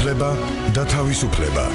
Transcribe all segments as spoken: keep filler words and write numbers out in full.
უფლება და თავისუფლება.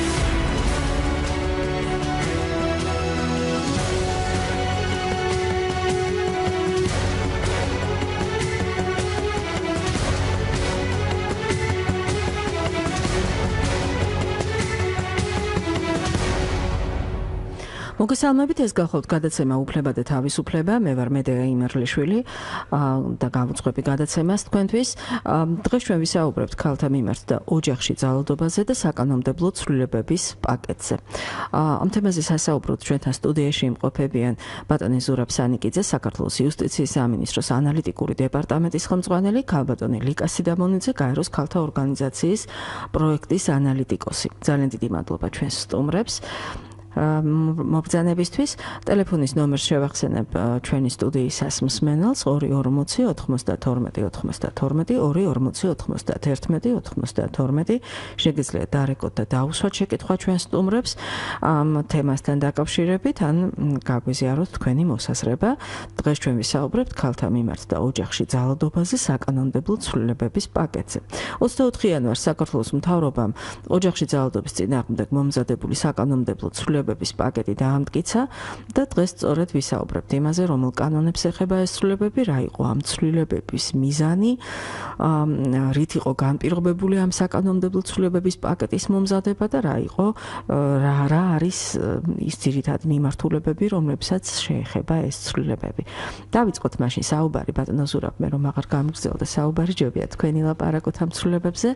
მოგესალმებით, ეს გახლავთ გადაცემა უფლება და თავისუფლება. მე ვარ მედეა იმერლიშვილი და გავუძღვები გადაცემას თქვენთვის. დღეს ჩვენ ვისაუბრებთ ქალთა მიმართ და ოჯახში ძალადობაზე და საკანონმდებლო ცვლილებების პაკეტზე. ამ თემაზე სასაუბროდ ჩვენთან სტუდიაში იმყოფებიან ბატონი ზურაბ სანიკიძე, საქართველოს იუსტიციის სამინისტროს ანალიტიკური დეპარტამენტის ხელმძღვანელი, ქალბატონი ლიკა სიდამონიძე, გაეროს ქალთა ორგანიზაციის პროექტის ანალიტიკოსი. ძალიან დიდი მადლობა ჩვენს სტუმრებს. მობრძანებისთვის ტელეფონის ნომერს შევახსენებ ჩვენი სტუდიისას მსმენელს ორი ორმოცი ოთხმოცდათორმეტი ოთხმოცდათორმეტი ორი ორმოცი ოთხმოცდაათერთმეტი ოთხმოცდათორმეტი შეგიძლიათ დარეკოთ და დაუსვათ შეკითხვა ჩვენს სტუმრებს ამ თემასთან დაკავშირებით ან გაგვიზიაროთ თქვენი მოსაზრება. დღეს ჩვენ ვისაუბრებთ ქალთა მიმართ და ოჯახში ძალადობაზე საკანონმდებლო ცვლილებების პაკეტზე. ოცდაოთხი იანვარს საქართველოს მთავრობამ ოჯახში ძალადობის წინააღმდეგ მომზადებული საკანონმდებლო ცვლილებების პაკეტი დაამტკიცა და დღეს სწორედ ვისაუბრებთ იმაზე, რომელ კანონებს ეხება ეს ცვლილებები, რა იყო ამ ცვლილებების მიზანი, რით იყო განპირობებული ამ საკანონმდებლო ცვლილებების პაკეტის მომზადება და რა იყო რა რა არის ის ძირითადი მიმართულებები, რომლებსაც შეეხება ეს ცვლილებები. დავიწყოთ მაშინ საუბარი ბატონო ზურაბ, მე რომ აღარ გამიგრძელდა საუბარი, ჯობია თქვენი ლაპარაკოთ ამ ცვლილებებზე.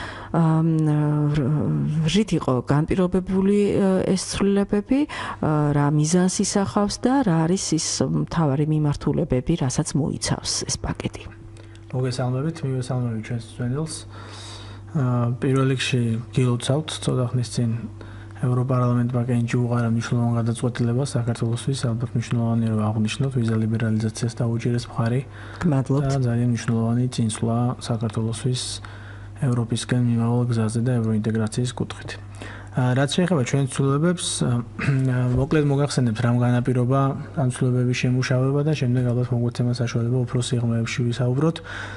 რით იყო განპირობებული ეს ცვლილებები, რა მიზანს ისახავს და რა არის ის მთავარი მიმართულებები, რასაც მოიცავს ეს პაკეტი. მოგესალმებით, მივესალმებით ჩვენს წვენილს. პირველ რიგში გილოცავთ ცოტა ხნის წინ ევროპარლამენტმა კენჭი უყარა მნიშვნელოვან გადაწყვეტილებას საქართველოსთვის, ალბათ მნიშვნელოვანია რომ აღვნიშნოთ ვიზა ლიბერალიზაციას დაუჭირეს მხარი. მადლობთ. და ძალიან მნიშვნელოვანი წინსვლა საქართველოსთვის ევროპისკენ მიმავალ გზაზე და ევროინტეგრაციის კუთხით. რაც შეეხება ჩვენ ცვლილებებს, მოკლედ მოგახსენებთ რამ განაპირობა ამ ცვლილებების შემუშავება და შემდეგ ალბათ მოგვეცემა საშუალება უფრო სიღრმეებში ვისაუბროთ.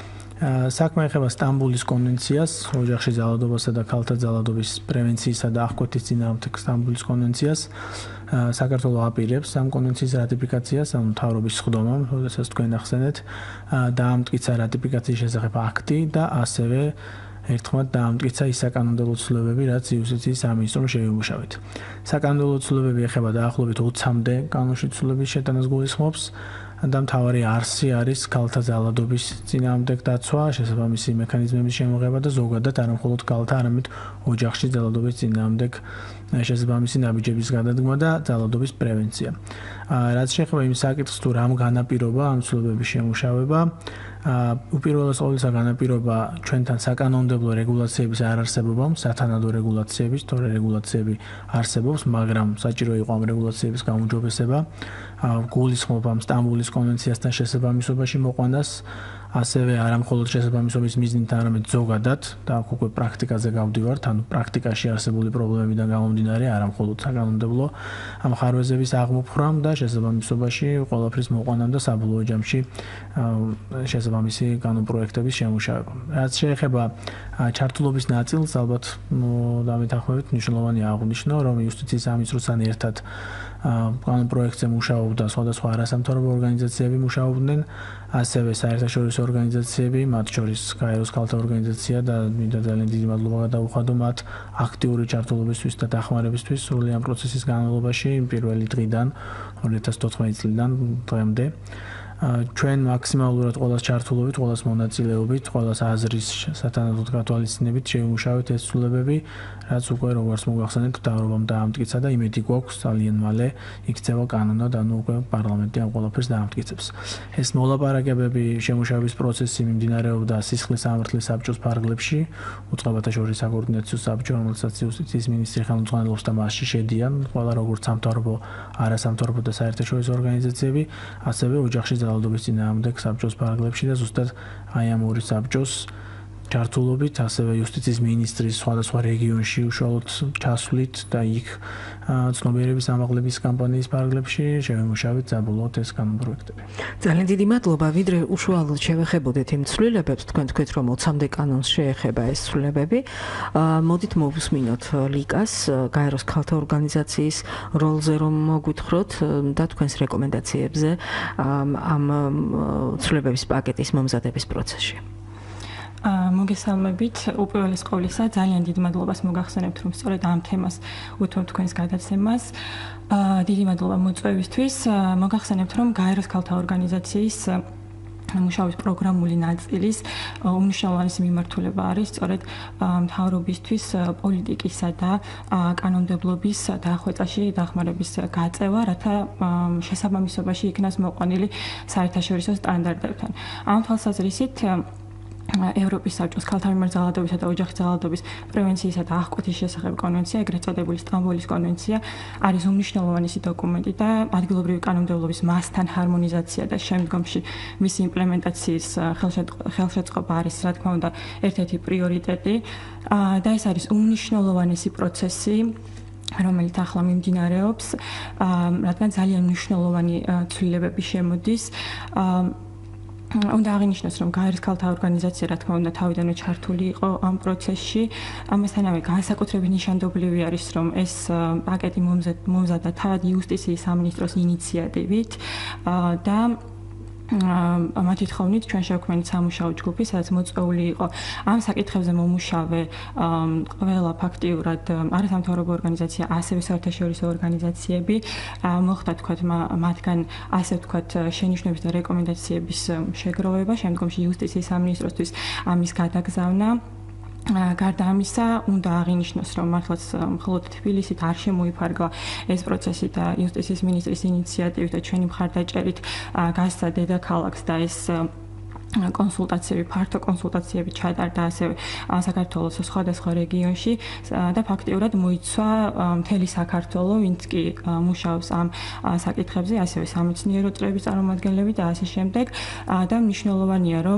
საქმე ეხება სტამბულის კონვენციას, ოჯახში ძალადობასა და ქალთა ძალადობის პრევენციისა და აღკვეთის წინააღმდეგ სტამბულის კონვენციას. საქართველო აპირებს ამ კონვენციის რატიფიკაციას, ამ მთავრობის სხდომამ, როდესაც თქვენ ახსენეთ, დაამტკიცა რატიფიკაციის შესახებ აქტი და ასევე ერთხმად დაამტკიცა ის საკანონმდებლო ცვლილებები, რაც იუსტიციის სამინისტრომ შეიმუშავეთ. საკანონმდებლო ცვლილებები ეხება დაახლოებით ოცამდე კანონში ცვლილების შეტანას გულისხმობს და მთავარი არსი არის ქალთა ძალადობის წინააღმდეგ დაცვა, შესაბამისი მექანიზმების შემოღება და ზოგადად არა მხოლოდ ქალთა, არამედ ოჯახში ძალადობის წინააღმდეგ შესაბამისი ნაბიჯების გადადგმა და ძალადობის პრევენცია. რაც შეეხება იმ საკითხს, თუ რამ განაპირობა ამ ცვლილებების შემუშავება, უპირველეს ყოვლისა განაპირობა ჩვენთან საკანონმდებლო რეგულაციების არარსებობამ, სათანადო რეგულაციების, თორე რეგულაციები არსებობს, მაგრამ საჭირო იყო ამ რეგულაციების გაუმჯობესება. გულისხმობ ამ სტამბულის კონვენციასთან შესაბამისობაში მოყვანას, ასევე არა მხოლოდ შესაბამისობის მიზნით, არამედ ზოგადად და აქ უკვე პრაქტიკაზე გავდივართ, ანუ პრაქტიკაში არსებული პრობლემებიდან გამომდინარე, არა მხოლოდ საკანონმდებლო მხარვეზების აღმოფხვრამ და შესაბამისობაში ყველაფრის მოყვანამ და საბოლოო ჯამში შესაბამისი კანონპროექტების შემუშავებამ. რაც შეეხება ჩართულობის ნაწილს, ალბათ დამეთანხმებით მნიშვნელოვანია აღვნიშნო, რომ იუსტიციის სამინისტროსთან ერთად კანონპროექტზე მუშაობდა სხვადასხვა არასამთავრობო ორგანიზაციები მუშაობდნენ, ასევე საერთაშორისო ორგანიზაციები, მათ შორის გაეროს ქალთა ორგანიზაცია და მინდა ძალიან დიდი მადლობა გადაუხადო მათ აქტიური ჩართულობისთვის და დახმარებისთვის სრული ამ პროცესის განმავლობაში პირველი დღიდან ორი ათას თოთხმეტი წლიდან დღემდე. ჩვენ მაქსიმალურად ყოველას ჩართულობით, ყოველას მონაწილეობით, ყოველას აზრის სათანადოდ გათვალისწინებით შევიმუშავეთ ეს ცვლილებები, რაც უკვე როგორც მოგახსენეთ, მთავრობამ დაამტკიცა და იმედი გვაქვს ძალიან მალე იქცევა კანონად, ანუ უკვე პარლამენტი ამ ყველაფერს დაამტკიცებს. ეს მოლაპარაკებები, შემუშავების პროცესი მიმდინარეობდა სისხლის სამართლის საბჭოს ფარგლებში, უწყებათა შორის საკოორდინაციო საბჭო, რომელსაც იუსტიციის მინისტრი ხელმძღვანელობს და მასში შედიან ყველა როგორც სამთავრობო, არასამთავრობო და საერთაშორისო ორგანიზაციები, ასევე ოჯახში ძალადობის წინააღმდეგ საბჭოს ფარგლებში და ზუსტად აი ამ ორი საბჭოს ჯართულობით, ასევე იუსტიციის მინისტრის სხვადასხვა რეგიონში უშუალოდ ჩასვლით და იქ ცნობიერების ამაღლების კამპანიის ფარგლებში შევემუშავეთ საბოლოოდ ეს პროექტები. ძალიან დიდი მადლობა, ვიდრე უშუალოდ შევეხებოდეთ იმ ცვლილებებს, თქვენ თქვით რომ ოცამდე კანონს შეეხება ეს ცვლილებები. მოდით მოვუსმინოთ ლიკას, გაეროს ქალთა ორგანიზაციის როლზე რომ მოგვითხროთ და თქვენს რეკომენდაციებზე ამ ცვლილებების პაკეტის მომზადების პროცესში. მოგესალმებით, უპირველეს ყოვლისა, ძალიან დიდ მადლობას მოგახსენებთ, რომ სწორედ ამ თემას უთმობთ თქვენს გადაცემას. დიდი მადლობა მოწვევისთვის. მოგახსენებთ, რომ გაეროს ქალთა ორგანიზაციის მუშაობის პროგრამული ნაწილის უმნიშვნელოვანესი მიმართულება არის სწორედ მთავრობისთვის პოლიტიკისა და კანონმდებლობის დახვეწაში დახმარების გაწევა, რათა შესაბამისობაში იქნას მოყვანილი საერთაშორისო სტანდარტებთან. ამ თვალსაზრისით ევროპის საბჭოს ქალთა მიმართ ძალადობისა და ოჯახის ძალადობის პრევენციისა და აღკვეთის შესახებ კონვენცია, ეგრეთ წოდებული სტამბოლის კონვენცია, არის უმნიშვნელოვანესი დოკუმენტი და ადგილობრივი კანონმდებლობის მასთან ჰარმონიზაცია და შემდგომში მისი იმპლემენტაციის ხელშეწყობა არის, რა თქმა უნდა, ერთ-ერთი პრიორიტეტი და ეს არის უმნიშვნელოვანესი პროცესი, რომელიც ახლა მიმდინარეობს, რადგან ძალიან მნიშვნელოვანი ცვლილებები შემოდის. უნდა აღინიშნოს, რომ გაეროს ქალთა ორგანიზაცია, რა თქმა უნდა, თავიდანვე ჩართული იყო ამ პროცესში. ამასთანავე განსაკუთრებით ნიშანდობლივი არის, რომ ეს პაკეტი მომზადდა თავად იუსტიციის სამინისტროს ინიციატივით და მათი თხოვნით ჩვენ შევქმნით სამუშაო ჯგუფი, სადაც მოწვეული იყო ამ საკითხებზე მომუშავე ყველა ფაქტიურად არასამთავრობო ორგანიზაცია, ასევე საერთაშორისო ორგანიზაციები. მოხდა თქვათ მათგან ასე ვთქვათ შენიშვნების და რეკომენდაციების შეგროვება, შემდგომში იუსტიციის სამინისტროსთვის ამის გადაგზავნა. გარდა ამისა, უნდა აღინიშნოს, რომ მართლაც მხოლოდ თბილისით არ შემოიფარგლა ეს პროცესი და იუსტიციის მინისტრის ინიციატივით და ჩვენი მხარდაჭერით გასცა დედაქალაქს და ეს კონსულტაციები, ფართო კონსულტაციები ჩატარდა ასევე საქართველოს სხვადასხვა რეგიონში და ფაქტიურად მოიცვა მთელი საქართველო, ვინც კი მუშაობს ამ საკითხებზე, ასევე სამეცნიერო წრეების წარმომადგენლები და ასე შემდეგ და მნიშვნელოვანია, რომ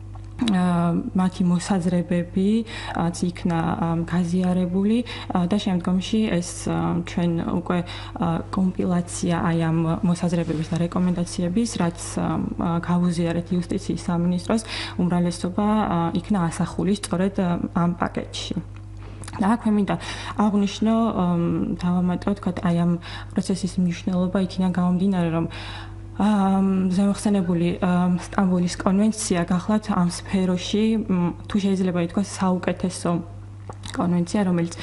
მათი მოსაზრებები იქნა გაზიარებული და შემდგომში ეს ჩვენ უკვე კომპილაცია აი ამ მოსაზრებების და რეკომენდაციების, რაც გავუზიარეთ იუსტიციის სამინისტროს, უმრავლესობა იქნა ასახული სწორედ ამ პაკეტში. და აქ მე მინდა აღვნიშნო, დავამატო თქვათ აი ამ პროცესის მნიშვნელობა იქიდან გამომდინარე, რომ ზემოხსენებული სტამბოლის კონვენცია გახლავთ ამ სფეროში, თუ შეიძლება ითქვას საუკეთესო კონვენცია, რომელიც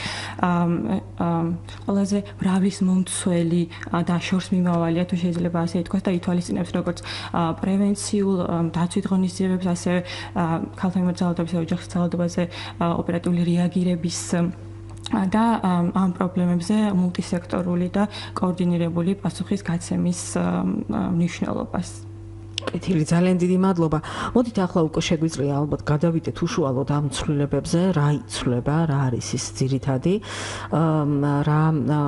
ყველაზე მრავლის მომცველი და შორს მიმავალია, თუ შეიძლება ასე ითქვას და ითვალისწინებს როგორც პრევენციულ დაცვით ღონისძიებებს, ასევე ქალთა მიმართ ძალადობის და ოჯახის ძალადობაზე ოპერატიული რეაგირების და ამ პრობლემებზე მულტისექტორული და კოორდინირებული პასუხის გაცემის მნიშვნელობას. კეთილი, ძალიან დიდი მადლობა. მოდით ახლა უკვე შეგვიძლია ალბათ გადავიდეთ უშუალოდ ამ ცვლილებებზე, რა იცვლება, რა არის ის ძირითადი, რა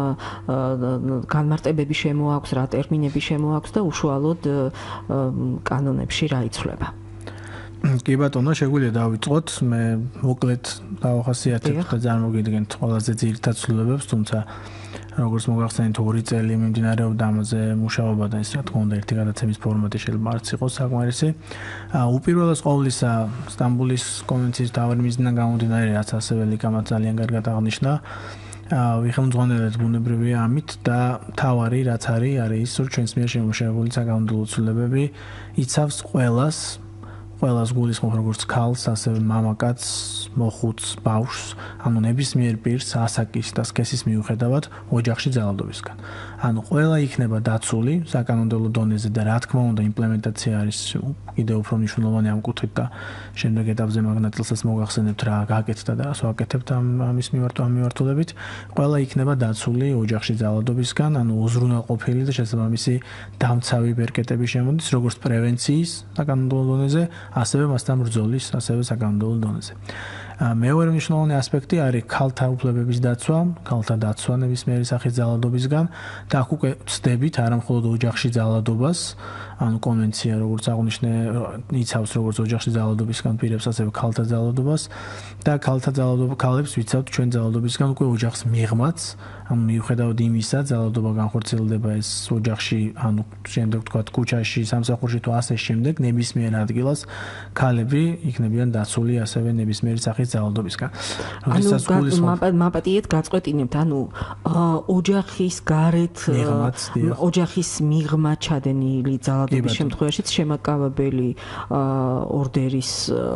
განმარტებები შემოაქვს, რა ტერმინები შემოაქვს და უშუალოდ კანონებში რა იცვლება. კი ბატონო, შეგვიძლია დავიწყოთ. მე მოკლედ დავახასიათებ და წარმოგიდგენთ ყველაზე ძირითად ცვლილებებს, თუმცა როგორც მოგახსენეთ, ორი წელი მიმდინარეობდა ამაზე მუშაობა და ეს რა თქმა უნდა ერთი გადაცემის ფორმატი შეიძლება არც იყოს საკმარისი. უპირველეს ყოვლისა, სტამბოლის კონვენციის მთავარი მიზნიდან გამომდინარე, რაც ასევე ლიკამაც ძალიან კარგად აღნიშნა, ვიხელმძღვანელეთ ბუნებრივია ამით და მთავარი რაც არის, არის ის, რომ ჩვენს მიერ შემუშავებული საკანონმდებლო ცვლილებები იცავს ყველას ყველას გულისხმობს როგორც ქალს, ასევე მამაკაცს, მოხუცს, ბავშვს, ანუ ნებისმიერ პირს ასაკის და სქესის მიუხედავად ოჯახში ძალადობისგან. ანუ ყველა იქნება დაცული საკანონმდებლო დონეზე და რა თქმა უნდა იმპლემენტაცია არის კიდევ უფრო მნიშვნელოვანი ამ კუთხით და შემდეგ ეტაპზე მაგ ნაწილსაც მოგახსენებთ რა გაკეთდა და რას ვაკეთებთ ამ ამის მიმართულებით. ყველა იქნება დაცული ოჯახში ძალადობისგან, ანუ უზრუნველყოფილი და შესაბამისი დამცავი ბერკეტები შემოდის როგორც პრევენციის საკანონმდებლო დონეზე, ასევე მასთან ბრძოლის, ასევე საკანონმდებლო დონეზე. მეორე მნიშვნელოვანი ასპექტი არის ქალთა უფლებების დაცვა, ქალთა დაცვა ნებისმიერი სახის ძალადობისგან და აქ უკვე ვწდებით არა მხოლოდ ოჯახში ძალადობას, ანუ კონვენცია როგორც აღნიშნე იცავს როგორც ოჯახში ძალადობისგან პირებს, ასევე ქალთა ძალადობას და ქალთა ძალადობა ქალებს ვიცავთ ჩვენ ძალადობისგან უკვე ოჯახს მიღმაც, ანუ მიუხედავად იმისა, ძალადობა განხორციელდება ეს ოჯახში, ანუ შემდეგ თქვათ ქუჩაში, სამსახურში თუ ასე შემდეგ, ნებისმიერ ადგილას ქალები იქნებიან დაცული ასევე ნებისმიერი სახის ძალადობისგან. როდესაც გულის მაპატიეთ გაწყვეტინებთ, ანუ ოჯახის გარეთ ოჯახის მიღმა ჩადენილი ძალადობის შემთხვევაშიც შემაკავებელი ორდერის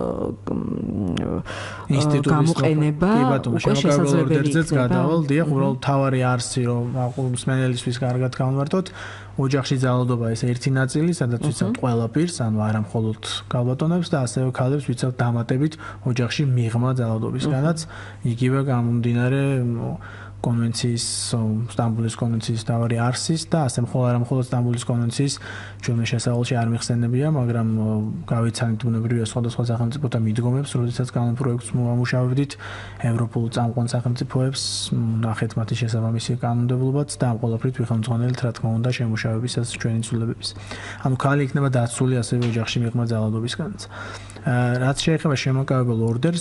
გამოყენება უკვე შესაძლებელი იქნება. დიახ, უბრალოდ თავარი არსი რომ მსმენელისთვის კარგად გავმართოთ, ოჯახში ძალადობა ეს ერთი ნაწილი, სადაც ვიცავთ ყველა პირს, ანუ არა მხოლოდ ქალბატონებს და ასევე ქალებს ვიცავთ დამატებით ოჯახში მიღმა ძალადობისგანაც, იგივე გამომდინარე კონვენციის, სტამბოლის კონვენციის თავარი არსის და ასე მხოლოდ არა მხოლოდ სტამბოლის კონვენციის ჩვენს შესავალში არ მიხსენებია, მაგრამ გავიცანით ბუნებრივია სხვადასხვა სახელმწიფოთა მიდგომებს, როდესაც განულ პროექტს მოვამუშავებდით, ევროპულ წამყვან სახელმწიფოებს, ნახეთ მათი შესაბამისი კანონმდებლობაც და ამ ყველაფრით ვიხელმძღვანელთ, რა თქმა უნდა, შემუშავებისას ჩვენი ცვლილებების. ანუ ქალი იქნება დაცული ასევე ოჯახში მიღმა ძალადობისგანაც. რაც შეეხება შემოკავებელ ორდერს,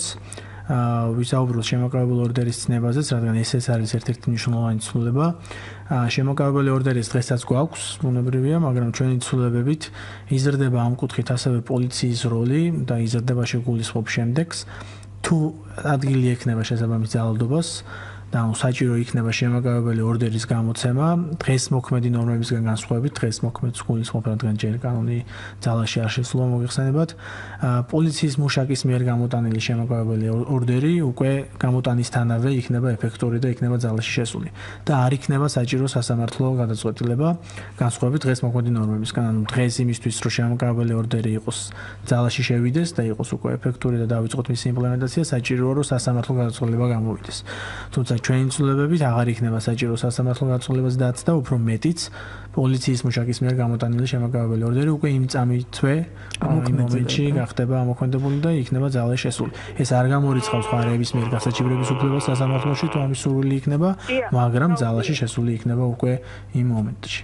ვისაუბროთ შემოკავებელ ორდერის ცნებაზეც, რადგან ეს ეს არის ერთ-ერთი მნიშვნელოვანი ცვლილება. შემოკავებელი ორდერის დღესაც გვაქვს, ბუნებრივია, მაგრამ ჩვენი ცვლილებებით იზრდება ამ კუთხით ასევე პოლიციის როლი და იზრდება შეგულისხმობ შემდეგს, თუ ადგილი ექნება შესაბამის ძალადობას და ანუ საჭირო იქნება შემოკავებელი ორდერის გამოცემა დღეს მოქმედი ნორმებისგან განსხვავებით, დღეს მოქმედს გულისხმობ, რადგან ჯერ კანონი ძალაში არ შესულა მოგეხსენებათ. პოლიციის მუშაკის მიერ გამოტანილი შემოკავებელი ორდერი უკვე გამოტანისთანავე იქნება ეფექტური და იქნება ძალაში შესული და არ იქნება საჭირო სასამართლო გადაწყვეტილება განსხვავებით დღეს მოქმედი ნორმებისგან. ანუ დღეს იმისთვის რომ შემოკავებელი ორდერი იყოს ძალაში შევიდეს და იყოს უკვე ეფექტური და დავიწყოთ მისი იმპლემენტაცია, საჭიროა რომ სასამართლო გადაწყვეტილება გამოვიდეს. თუმცა ჩვენი ცვლილებებით აღარ იქნება საჭირო სასამართლო გადაწყვეტილებას დაცდა, უფრო მეტიც პოლიციის მუშაკის მიერ გამოტანილი შემოკავებელი ორდერი უკვე იმ წამითვე იმ მომენტში გახდება ამოქმედებული და იქნება ძალაში შესული. ეს არ გამორიცხავს ხარების მიერ გასაჩივრების უფლებას სასამართლოში, თუ ამის სურვილი იქნება, მაგრამ ძალაში შესული იქნება უკვე იმ მომენტში.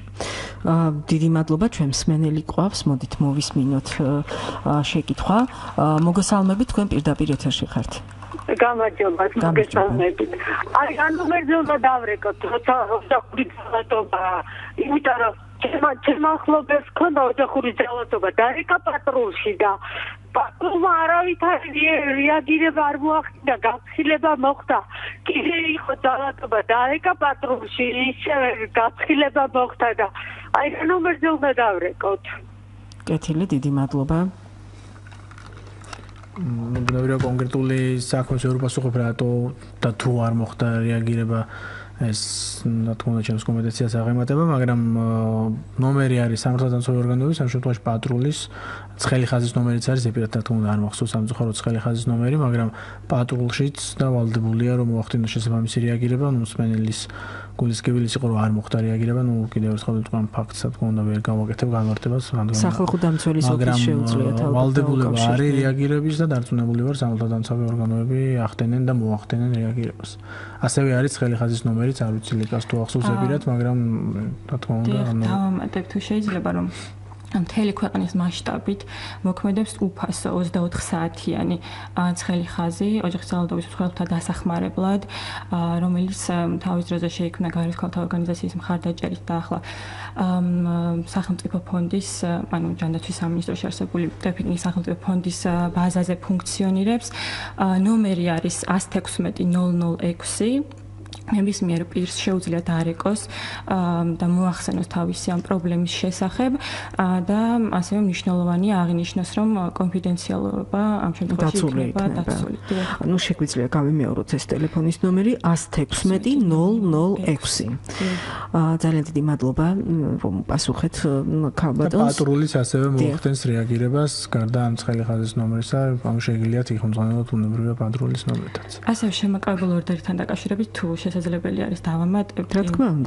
დიდი მადლობა, ჩვენ მსმენელი ყავს, მოდით მოვისმინოთ შეკითხვა. მოგესალმებით, თქვენ პირდაპირ ეთერში ხართ. გამარჯობა, მოგესალმებით. აი, ანუ მერზელა დავრეკოთ, როცა ოჯახური ძალადობა, იმიტომ რომ ჩემ ახლობელს ქონდა ოჯახური ძალადობა, დარეკა პატრულში და პატრულმა არავითარი რეაგირება არ მოახდინა, გაფრთხილება მოხდა. კიდე იყო ძალადობა, დარეკა პატრულში, ისევე გაფრთხილება მოხდა და აი, ანუ მერზელა დავრეკოთ. კეთილი, დიდი მადლობა. ბუნებრივია კონკრეტული საქმის ვერ უპასუხებ რატო და თუ არ მოხდა რეაგირება ეს რა თქმა უნდა ჩემს კომპეტენციას აღემატება, მაგრამ ნომერი არის სამართალდამცავი ორგანოების, ამ შემთხვევაში პატრულის ცხელი ხაზის ნომერიც არის, ეპირად რა თქმა უნდა არ მახსოვს სამწუხაროდ ცხელი ხაზის ნომერი, მაგრამ პატრულშიც დავალდებულია რომ მოახდინოს შესაბამისი რეაგირება, ნუ მსმენელის გულისკევილის იყო რომ არ მოხდა რეაგირება, ნუ კიდევ ერთხელ ვიტყვი ფაქტს, რა თქმა უნდა ვერ გავაკეთებ განმარტებას, რადგან სახალხო დამცველის ოფისს შეუძლია თავად ვალდებულება არის რეაგირების და დარწმუნებული ვარ სამართალდამცავი ორგანოები ახდენენ და მოახდენენ რეაგირებას. ასევე არის ცხელი ხაზის ნომერიც, არ ვიცი ლიკას თუ ახსოვს ეპირად, მაგრამ რა თქმა უნდა, ანუ დავამატებ თუ შეიძლება რომ მთელი ქვეყნის მასშტაბით მოქმედებს უფასო ოცდაოთხ საათიანი ცხელი ხაზი ოჯახის ძალადობის მსხვერპლთა დასახმარებლად, რომელიც თავის დროზე შეიქმნა გაეროს ქალთა ორგანიზაციის მხარდაჭერით და ახლა სახელმწიფო ფონდის, ანუ ჯანდაცვის სამინისტროში არსებული დეფინიტის სახელმწიფო ფონდის ბაზაზე ფუნქციონირებს. ნომერი არის ათს თექვსმეტი ნულ ნულ ექვსი. ნებისმიერ პირს შეუძლია დაარეკოს და მოახსენოს თავისი ამ პრობლემის შესახებ და ასევე მნიშვნელოვანია აღინიშნოს, რომ კონფიდენციალურობა ამ შემთხვევაში იქნება დაცული. ანუ შეგვიძლია გავიმეოროთ ეს ტელეფონის ნომერი ათს თექვსმეტი ნულ ნულ ექვსი. ძალიან დიდი მადლობა, რომ პასუხეთ ქალბატონს. პატრულის ასევე მოახდენს რეაგირებას, გარდა ამ ცხელი ხაზის ნომერისა, ამ შეგიძლიათ იხმძღვანელოთ ბუნებრივია პატრულის ნომერთაც. ასევე შემოკავებულ ორდერთან დაკავშირებით თუ შესაძლებელი არის დავამატებთ. რა თქმა უნდა.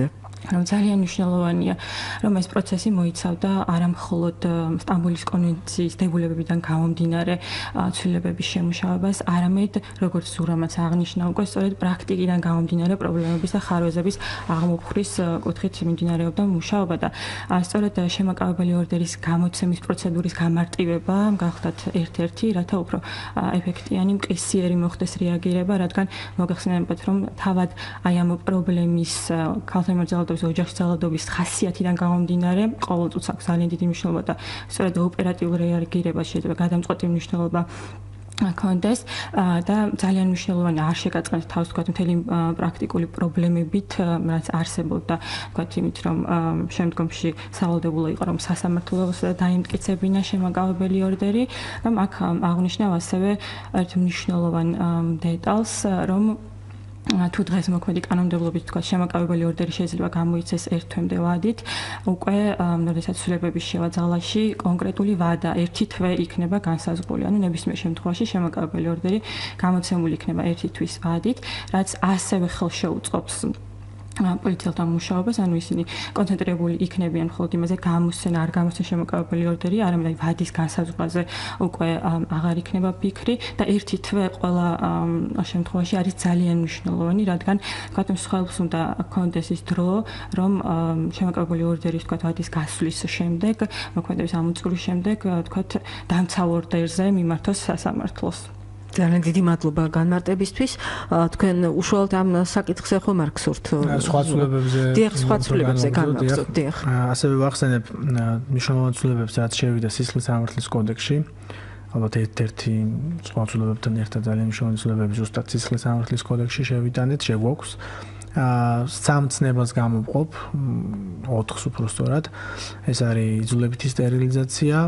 რომ ძალიან მნიშვნელოვანია, რომ ეს პროცესი მოიცავდა არა მხოლოდ სტამბოლის კონვენციის დებულებებიდან გამომდინარე ცვლილებების შემუშავებას, არამედ როგორც ზურამაც აღნიშნა უკვე სწორედ პრაქტიკიდან გამომდინარე პრობლემების და ხარვეზების აღმოფხვრის კუთხით მიმდინარეობდა მუშაობა და სწორედ შემაკავებელი ორდერის გამოცემის პროცედურის გამარტივება გახდათ ერთ-ერთი, რათა უფრო ეფექტიანი მყისიერი მოხდეს რეაგირება, რადგან მოგეხსენებათ, რომ თავად აი ამ პრობლემის ქალთა მიმოძრაობის ოჯახის ძალადობის ხასიათიდან გამომდინარე, ყოველწუთს აქვს ძალიან დიდი მნიშვნელობა და სწორედ ოპერატიულ რეაგირებას შეიძლება გადამწყვეტი მნიშვნელობა კონდეს და ძალიან მნიშვნელოვანი არ შეგაწყენთ თავს თქვათ მთელი პრაქტიკული პრობლემებით, რაც არსებობდა, თქვათ იმით, რომ შემდგომში სავალდებულო იყო, რომ სასამართლოს დაიმტკიცებინა შემაკავებელი ორდერი, რომ აქ აღნიშნავ ასევე ერთ მნიშვნელოვან დეტალს, რომ თუ დღეს მოქმედი კანონმდებლობით თქვა შემაკავებელი ორდერი შეიძლება გამოიცეს ერთ თვემდე ვადით, უკვე როდესაც ცვლილებების შევაძალაში კონკრეტული ვადა ერთი თვე იქნება განსაზღვრული. ანუ ნებისმიერ შემთხვევაში შემაკავებელი ორდერი გამოცემული იქნება ერთი თვის ვადით, რაც ასევე ხელშეუწყობს პოლიციელთა მუშაობას, ანუ ისინი კონცენტრირებული იქნებიან მხოლოდ იმაზე, გამოსცენ არ გამოსცენ შემოკავებელი ორდერი, არამედ ვადის განსაზღვრაზე უკვე აღარ იქნება ფიქრი და ერთი თვე ყველა შემთხვევაში არის ძალიან მნიშვნელოვანი, რადგან თქვათ მსხვილს უნდა კონდეს ის დრო, რომ შემოკავებელი ორდერის თქვათ ვადის გასვლის შემდეგ, მოქმედების ამ წურის შემდეგ, თქვათ დამცავ ორდერზე მიმართოს სასამართლოს. ძალიან დიდი მადლობა განმარტებისთვის. თქვენ უშუალოდ ამ საკითხზე ხომ არ გსურთ? სხვა ცვლილებებზე. დიახ, სხვა ცვლილებებზე განმაგზავნოთ, დიახ. ასევე ვახსენებ მნიშვნელოვან ცვლილებებს, რაც შევიდა სისხლის სამართლის კოდექსში. ალბათ ერთ-ერთი სხვა ცვლილებებთან ერთად ძალიან მნიშვნელოვანი ცვლილებები ზუსტად სისხლის სამართლის კოდექსში შევიტანეთ, შეგვაქვს. სამ ცნებას გამოვყოფ, ოთხს უბრალოდ. ეს არის იძულებითი სტერილიზაცია,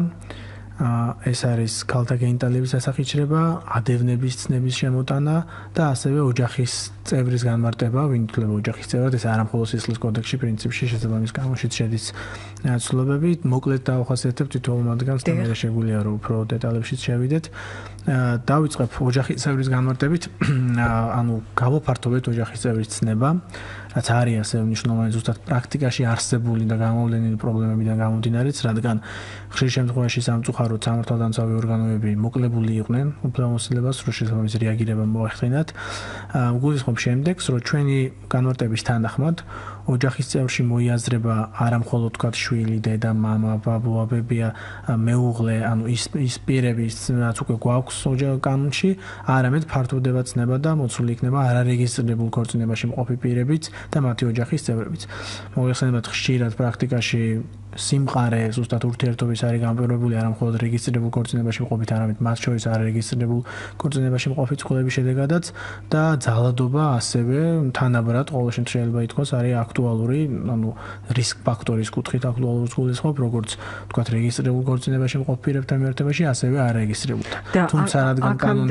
ეს არის ქალთა გენიტალიების ასახიჩრება, ადევნების ცნების შემოტანა და ასევე ოჯახის წევრის განმარტება, ვინ ითვლება ოჯახის წევრად, ეს არა მხოლოდ სისხლის კოდექსში, პრინციპში შესაბამის გამოშიც შედის ცვლილებები. მოკლედ დავახასიათებ თითოეულ მათგანს და მე შეგვიძლია რომ უფრო დეტალებშიც შევიდეთ. დავიწყებ ოჯახის წევრის განმარტებით, ანუ გავაფართოვეთ ოჯახის წევრის ცნება, რაც არის ასევე მნიშვნელოვანი ზუსტად პრაქტიკაში არსებული და გამოვლენილი პრობლემებიდან გამომდინარეც, რადგან ხშირ შემთხვევაში სამწუხაროდ სამართალდამცავი ორგანოები მოკლებული იყვნენ უფლებამოსილებას, რომ შესაბამის რეაგირება მოახდინათ. გულისხმობ შემდეგს, რომ ჩვენი განმარტების თანახმად ოჯახის წევრში მოიაზრება არა მხოლოდ თქვათ შვილი, დედა, მამა, ბაბუა, ბებია, მეუღლე, ანუ ის ის პირები, რაც უკვე გვაქვს ოჯახ კანონში, არამედ ფართოვდება ცნება და მოცული იქნება არარეგისტრირებულ ქორწინებაში მყოფი პირებიც და მათი ოჯახის წევრებიც. მოგეხსენებათ ხშირად პრაქტიკაში სიმყარე ზუსტად ურთიერთობის არის განპირობებული არა მხოლოდ რეგისტრირებულ ქორწინებაში მყოფით, არამედ მათ შორის არარეგისტრირებულ ქორწინებაში მყოფი წყვილების შედეგადაც და ძალადობა ასევე თანაბრად ყოველ შემთხვევაში შეიძლება ითქვას არის აქტუალური, ანუ რისკ ფაქტორის კუთხით აქტუალურს გულისხმობ, როგორც თქვათ რეგისტრირებულ ქორწინებაში მყოფ პირებთან მიმართებაში, ასევე არარეგისტრირებულთან. თუმცა რადგან კანონი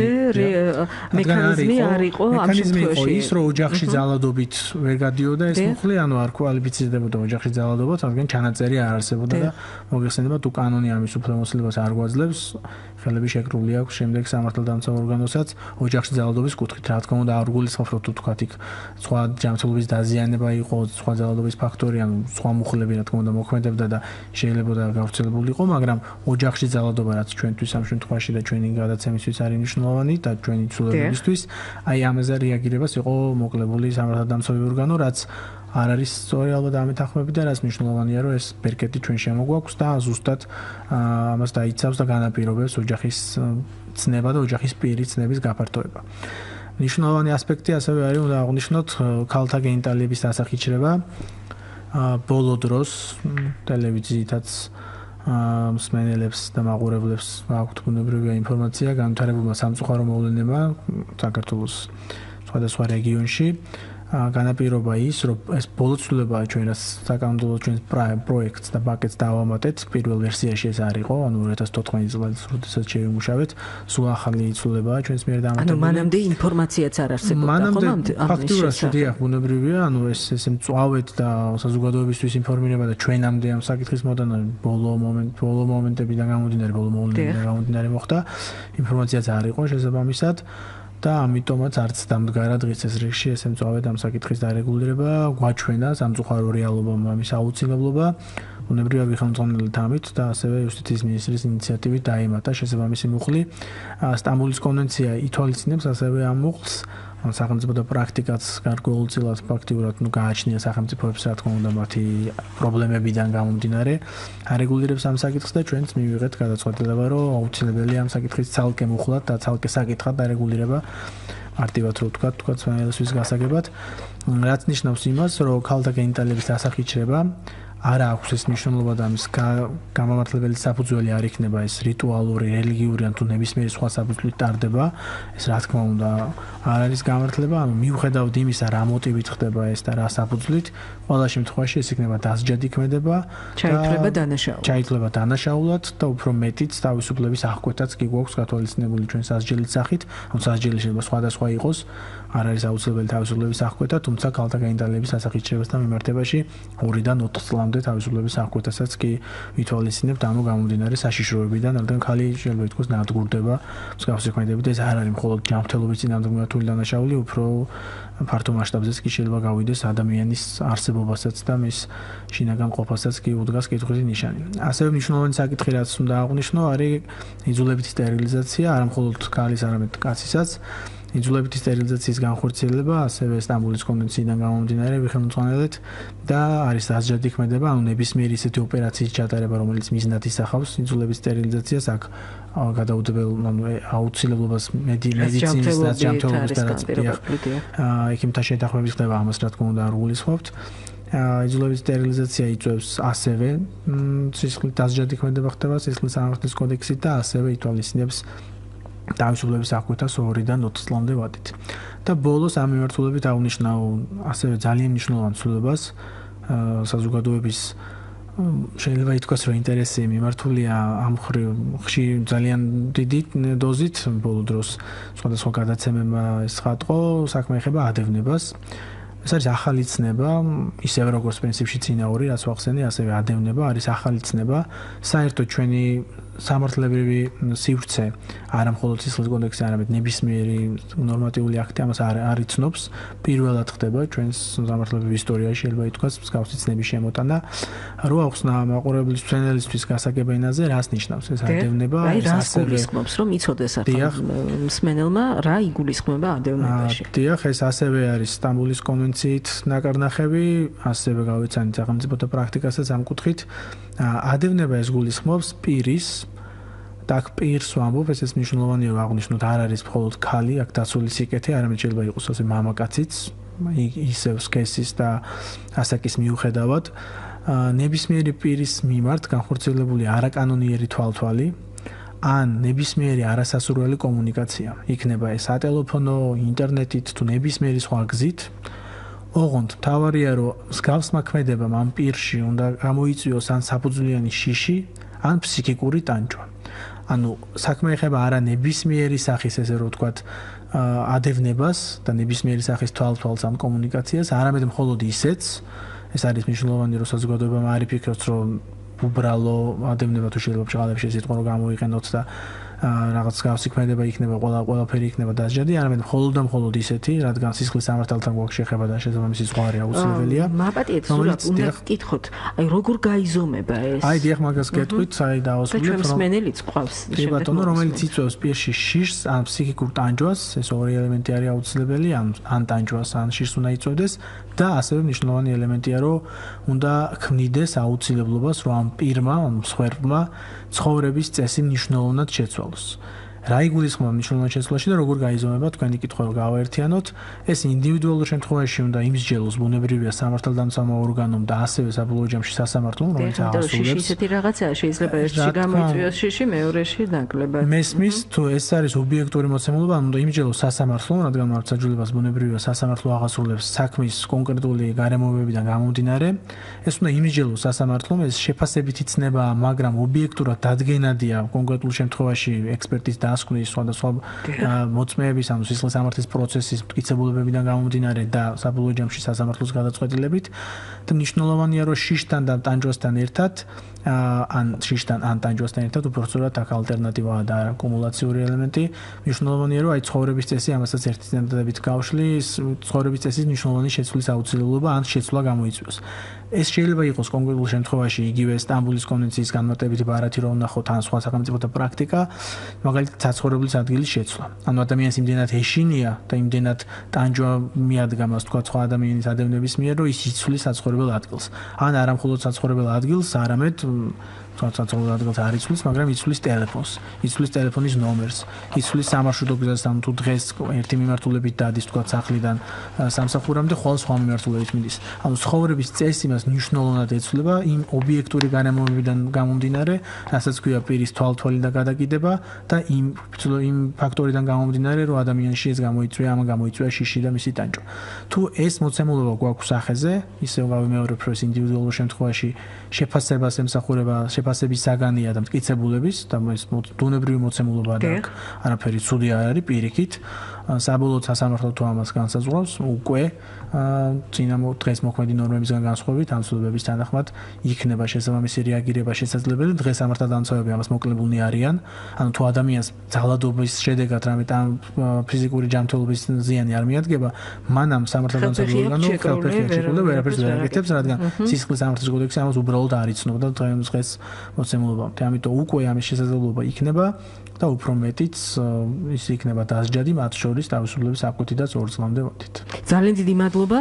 მექანიზმი არ იყო ამ შემთხვევაში ის რომ ოჯახში ძალადობით ვერ გადიოდა ეს მუხლი, ანუ არ კვალიფიცირდებოდა ოჯახში ძალადობად, რადგან ჩანაწერი არ არსებობდა და მოგეხსენებათ თუ კანონი ამის უფლებამოსილებას არ გვაძლევს, ხელები შეკრული აქვს შემდეგ სამართალდამცავ ორგანოსაც ოჯახში ძალადობის კუთხით. რა თქმა უნდა არ გულისხმობ რომ თუ თქვათ იქ სხვა ჯანმრთელობის დაზიანება იყო, სხვა ძალადობის ფაქტორი, ანუ სხვა მუხლები რა თქმა უნდა მოქმედებდა და შეიძლება და გავრცელებული იყო, მაგრამ ოჯახში ძალადობა რაც ჩვენთვის ამ შემთხვევაში და ჩვენი გადაცემისთვის არის მნიშვნელოვანი და ჩვენი ცვლილებებისთვის, აი ამაზე რეაგირებას იყო მოკლებული სამართალდამცავი ორგანო, რაც არ არის სწორი ალბათ ამეთანხმები და რაც მნიშვნელოვანია რომ ეს ბერკეტი ჩვენ შემოგვაქვს და ზუსტად ამას დაიცავს და განაპირობებს ოჯახის ცნება და ოჯახის პირი ცნების გაფართოება. მნიშვნელოვანი ასპექტი ასევე არის უნდა აღვნიშნოთ ქალთა გენიტალიების ასახიჩრება. ბოლო დროს ტელევიზიითაც მსმენელებს და მაყურებლებს აქვთ ბუნებრივია ინფორმაცია განვითარებულმა სამწუხარო მოვლენებმა საქართველოს სხვადასხვა რეგიონში. განაპირობა ის, რომ ეს ბოლო ცვლილებაა ჩვენ რაც საკანონმდებლო ჩვენ პროექტს და პაკეტს დავამატეთ. პირველ ვერსიაში ეს არ იყო, ანუ ორი ათას თოთხმეტი წელს როდესაც შევიმუშავეთ, სულ ახალი ცვლილებაა ჩვენს მიერ დამატებული. ანუ მანამდე ინფორმაციაც არ არსებობდა, ხო? ფაქტურად შედიახ ბუნებრივია, ანუ ეს ესე მწვავედ და საზოგადოებისთვის ინფორმირება და ჩვენამდე ამ საკითხის მოდანა ბოლო მომენტ ბოლო მომენტებიდან გამომდინარე, ბოლო მოვლენებიდან გამომდინარე მოხდა. ინფორმაციაც არ იყო შესაბამისად. და ამიტომაც არც დამდგარად დღის ეს რიგში ეს ემწვავეთ ამ საკითხის დარეგულირება, გვაჩვენა სამწუხარო რეალობამ ამის აუცილებლობა. უნებრივად ხელმძღვანელთა ამით და ასევე იუსტიციის მინისტრის ინიციატივით დაემატა შესაბამისი მუხლი. სტამბოლის კონვენცია ითვალისწინებს ასევე ამ მუხლს, სახელმწიფო და პრაქტიკაც გარკვეულწილად ფაქტიურად ნუ გააჩნია სახელმწიფოებს რა თქმა უნდა მათი პრობლემებიდან გამომდინარე არეგულირებს ამ საკითხს და ჩვენც მივიღეთ გადაწყვეტილება რომ აუცილებელია ამ საკითხის ცალკე მუხლად და ცალკე საკითხად არეგულირება მარტივად რო ვთქვა თქვა ცვენილისთვის გასაგებად რაც ნიშნავს იმას რომ ქალთა გენიტალიების დასახიჩრება არა აქვს ეს მნიშვნელობა და ამის გამამართლებელი საფუძველი არ იქნება ეს რიტუალური, რელიგიური ან თუ ნებისმიერი სხვა საფუძვლით ტარდება. ეს რა თქმა უნდა არ არის გამართლება, ანუ მიუხედავად იმისა, რა მოტივით ხდება ეს და რა საფუძვლით, ყველა შემთხვევაში ეს იქნება დასჯადიქმედება, ჩაითვლება დანაშაულად. ჩაითვლება დანაშაულად და უფრო მეტიც თავისუფლების აღკვეთაც კი გვაქვს გათვალისწინებული ჩვენ სასჯელის სახით, ანუ სასჯელი შეიძლება სხვადასხვა იყოს. არ არის აუცილებელი თავისუფლების აღკვეთა, თუმცა ქალთა გენიტალიების დასახიჩრებასთან მიმართებაში ორიდან ოთხ წლამდე თავისუფლების აღკვეთასაც კი ვითვალისწინებთ, ანუ გამომდინარე საშიშროებიდან, რადგან ქალი შეიძლება ითქვას ნადგურდება მსგავსი ქმედებით, ეს არ არის მხოლოდ ჯანმრთელობის წინამძღვრული დანაშაული, უფრო ფართო მასშტაბზეც კი შეიძლება გავიდეს ადამიანის არსებობასაც და მის შინაგან ყოფასაც კი უდგას კითხვით ნიშანი. ასევე მნიშვნელოვანი საკითხი რაც უნდა აღვნიშნო, არის იძულებითი სტერილიზაცია, არა მხოლოდ ქალის, არამედ კაცისაც. იძულებითი სტერილიზაციის განხორციელება ასევე სტამბოლის კონვენციიდან გამომდინარე ხელმძღვანელეთ და არის დასჯადიქმედება, ანუ ნებისმიერი ისეთი ოპერაციის ჩატარება, რომელიც მიზნად ისახავს იძულების სტერილიზაციას, აქ გადაუდებელ, ანუ აუცილებლობას მედიცინის და ჯანმრთელობის და ექიმთა შეთანხმებით ხდება ამას, რა თქმა უნდა, არ გულისხმობთ. იძულების სტერილიზაცია იწვევს ასევე სისხლის დასჯადიქმედება ხდება სისხლის სამართლის კოდექსით და ასევე ითვალისწინებს თავისუფლების აღკვეთას ორიდან ოთხ წლამდე ვადით. და ბოლოს ამ მიმართულებით აღნიშნავ ასევე ძალიან მნიშვნელოვან ცვლილებას საზოგადოების შეიძლება ითქვას რომ ინტერესი მიმართულია ამ ხშირ ძალიან დიდი დოზით ბოლო დროს სხვადასხვა გადაცემებმა ეს ხატყო საქმე ეხება ადევნებას. ეს არის ახალი ცნება, ისევე როგორც პრინციპში წინა ორი, რაც ვახსენე, ასევე ადევნება არის ახალი ცნება. საერთოდ ჩვენი სამართლებრივი სივრცე არა მხოლოდ სისხლის კოდექსი, არამედ ნებისმიერი ნორმატიული აქტი ამას არ არ იცნობს. პირველად ხდება ჩვენს სამართლებრივ ისტორიაში, შეიძლება ითქვას, მსგავსი ცნების შემოტანა. რო ახსნა მაყურებლის მცენელისთვის გასაგებ ენაზე, რას ნიშნავს ეს ადევნება? აი, რას გულისხმობს, რომ იცოდეს ახლა მსმენელმა რა იგულისხმება ადევნებაში? დიახ, ეს ასევე არის სტამბოლის კონვენციით ნაკარნახები, ასევე გავიცანით სახელმწიფოთა პრაქტიკასაც ამ კუთხით. ადევნება ეს გულისხმობს პირის და აქ პირს ვამბობ, ეს მნიშვნელოვანია რომ აღვნიშნოთ, არ არის მხოლოდ ქალი, აქ დაცული სიკეთე, არამედ შეიძლება იყოს ასე მამაკაციც, ისევ სქესის და ასაკის მიუხედავად, ნებისმიერი პირის მიმართ განხორციელებული არაკანონიერი თვალთვალი ან ნებისმიერი არასასურველი კომუნიკაცია. იქნება ეს ატელეფონო, ინტერნეტით თუ ნებისმიერი სხვა გზით. ოღონდ თავარია რომ მსგავსმა ქმედებამ ამ პირში უნდა გამოიწვიოს ან საფუძვლიანი შიში, ან ფსიქიკური ტანჯვა. ანუ საქმე ეხება არა ნებისმიერი სახის ესე რომ ვთქვათ ადევნებას და ნებისმიერი სახის თვალთვალს ამ კომუნიკაციას, არამედ მხოლოდ ისეც, ეს არის მნიშვნელოვანი რომ საზოგადოებამ არ იფიქროს რომ უბრალო ადევნება თუ შეიძლება ბჭყალებში ეს სიტყვა რომ გამოიყენოთ და რაღაც გავსი ქმედება იქნება, ყველა ყველაფერი იქნება დასჯადი, არამედ მხოლოდ და მხოლოდ ისეთი, რადგან სისხლის სამართალთან გვაქვს შეხება და შესაბამისი ზღვარი აუცილებელია. მაპატიეთ, სულად უნდა გკითხოთ, აი როგორ გაიზომება ეს? აი დიახ, მაგას გეტყვით, აი დაასრულებ, რომ სმენელიც ყავს. ბატონო, რომელიც იწვევს პირში შიშს, ან ფსიქიკურ ტანჯვას, ეს ორი ელემენტი არის აუცილებელი, ან ან ტანჯვას, ან შიშს უნდა იწვევდეს და ასევე მნიშვნელოვანი ელემენტია, რომ უნდა ქმნიდეს აუცილებლობას, რომ ამ პირმა, ამ მსხვერპლმა ცხოვრების წესი მნიშვნელოვნად შეცვალოს. რა იგულისხმება მნიშვნელოვან შეცვლაში და როგორ გაიზომება თქვენი კითხვა რომ გავაერთიანოთ, ეს ინდივიდუალურ შემთხვევაში უნდა იმსჯელოს ბუნებრივია სამართალდამცავმა ორგანომ და ასევე საბოლოო ჯამში სასამართლომ, რომელიც აღასრულებს. ისეთი რაღაცაა შეიძლება ერთში გამოიწვიოს შიში, მეორეში ნაკლებად. მესმის თუ ეს არის ობიექტური მოცემულობა, უნდა იმსჯელოს სასამართლომ, რადგან მართლმსაჯულებას ბუნებრივია სასამართლო აღასრულებს საქმის კონკრეტული გარემოებებიდან გამომდინარე. ეს უნდა იმსჯელოს სასამართლომ, ეს შეფასებითი ცნებაა, მაგრამ ობიექტურად დადგენადია კონკრეტულ შემთხვევაში ექსპერტის და დასკვნის სხვადასხვა მოწმეების ანუ სისხლის სამართლის პროცესის მტკიცებულებებიდან გამომდინარე და საბოლოო ჯამში სასამართლოს გადაწყვეტილებით და მნიშვნელოვანია რომ შიშთან და ტანჯვასთან ერთად ან შიშთან ან ტანჯვასთან ერთად უბრალოდ აქ ალტერნატივაა და კუმულაციური ელემენტი მნიშვნელოვანია რომ აი ცხოვრების წესი ამასაც ერთი წინადადებით გავშლის ცხოვრების წესის მნიშვნელოვანი შეცვლის აუცილებლობა ან შეცვლა გამოიწვიოს ეს შეიძლება იყოს კონკრეტულ შემთხვევაში იგივე სტამბულის კონვენციის განმარტებითი ბარათი რომ ნახოთ ან სხვა სახელმწიფოთა პრაქტიკა მაგალითად საცხოვრებლის ადგილის შეცვლა ანუ ადამიანს იმდენად ეშინია და იმდენად ტანჯვა მიადგა მას თქვა სხვა ადამიანის ადევნების მიერ რომ ის იცვლის საცხოვრებელ ადგილს ან არა მხოლოდ საცხოვრებელ ადგილს არამედ საცხოვრებელ ადგილს არ იცვლის მაგრამ იცვლის ტელეფონს იცვლის ტელეფონის ნომერს იცვლის სამარშრუტო გზას ან თუ დღეს ერთი მიმართულებით დადის თქვა სახლიდან სამსახურამდე ხოლმე სხვა მიმართულებით მიდის ანუ ცხოვრების წესი მას მნიშვნელოვნად ეცვლება იმ ობიექტური გარემოებიდან გამომდინარე რასაც ქვია პირის თვალთვალი და გადაკიდება და იმ იმ ფაქტორიდან გამომდინარე რომ ადამიანში ეს გამოიწვია ამ გამოიწვია შიში და მისი ტანჯვა თუ ეს მოცემულობა გვაქვს სახეზე ისევ გავიმეორებ რომ ეს ინდივიდუალურ შემთხვევაში შეფასებას ემსახურება შეფასების საგანია და მტკიცებულების და ეს დონებრივი მოცემულობაა და არაფერი ცუდი არ არის პირიქით საბოლოოდ სასამართლო თუ ამას განსაზღვრავს უკვე წინა დღეს მოქმედი ნორმებისგან განსხვავებით ამ ცვლილებების თანახმად იქნება შესაბამისი რეაგირება შესაძლებელი დღეს სამართალდამცავები ამას მოკლებულნი არიან ანუ თუ ადამიანს ძალადობის შედეგად რამე ამ ფიზიკური ჯანმრთელობის ზიანი არ მიადგება მანამ სამართალდამცავი ორგანო ხელფეხი შეჭრილდება ვერაფერს ვერ აკეთებს რადგან სისხლის სამართლის კოდექსი ამას უბრალოდ არ იცნობდა დღეს მოცემულობამდე ამიტომ უკვე ამის შესაძლებლობა იქნება და უფრო მეტიც ის იქნება დასჯადი მათ შორის თავისუფლების აკუთი და ორ წლამდე ვადით. ძალიან დიდი მადლობა.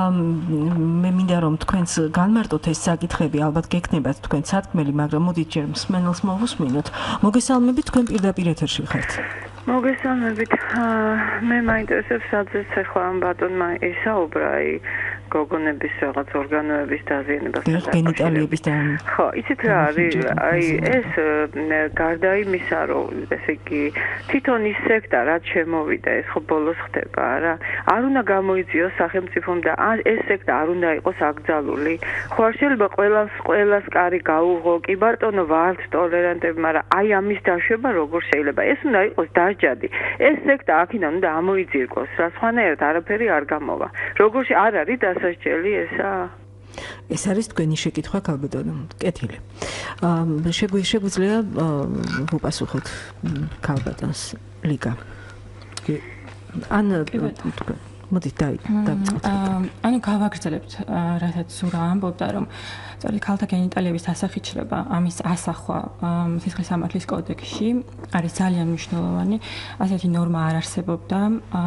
მე მინდა რომ თქვენს განმარტოთ ეს საკითხები, ალბათ გექნებათ თქვენ სათქმელი, მაგრამ მოდით ჯერ მსმენელს მოვუსმინოთ. მოგესალმებით, თქვენ პირდაპირ ეთერში ხართ. მოგესალმებით. მე მაინტერესებს სადაც ახლა ამ ბატონმა ისაუბრა აი გოგონების რაღაც ორგანოების დაზიანებას და გენიტალიების და ხო, იცით რა არის? აი ეს გარდა იმისა, რომ ესე იგი თვითონ ის სექტა რაც შემოვიდა, ეს ხო ბოლოს ხდება რა. არ უნდა გამოიწვიოს სახელმწიფომ და ეს სექტა არ უნდა იყოს აკრძალული. ხო არ შეიძლება ყველას ყველას კარი გაუღო, კი ბატონო ვართ ტოლერანტები, მაგრამ აი ამის დაშვება როგორ შეიძლება? ეს უნდა იყოს დასჯადი. ეს სექტა აქედან უნდა ამოიძირკოს, რა სხვანაირად არაფერი არ გამოვა. როგორ არ არის დასაჯელი ესა? ეს არის თქვენი შეკითხვა ქალბატონო. კეთილი. შეგვიძლია უპასუხოთ ქალბატონს ლიკა. კი. ან თქვენ მოდით დავიწყოთ. ანუ გავაგრძელებთ რასაც სურა ამბობდა რომ სწორედ ქალთა გენიტალიების დასახიჩრება ამის ასახვა სისხლის სამართლის კოდექსში არის ძალიან მნიშვნელოვანი. ასეთი ნორმა არ არსებობდა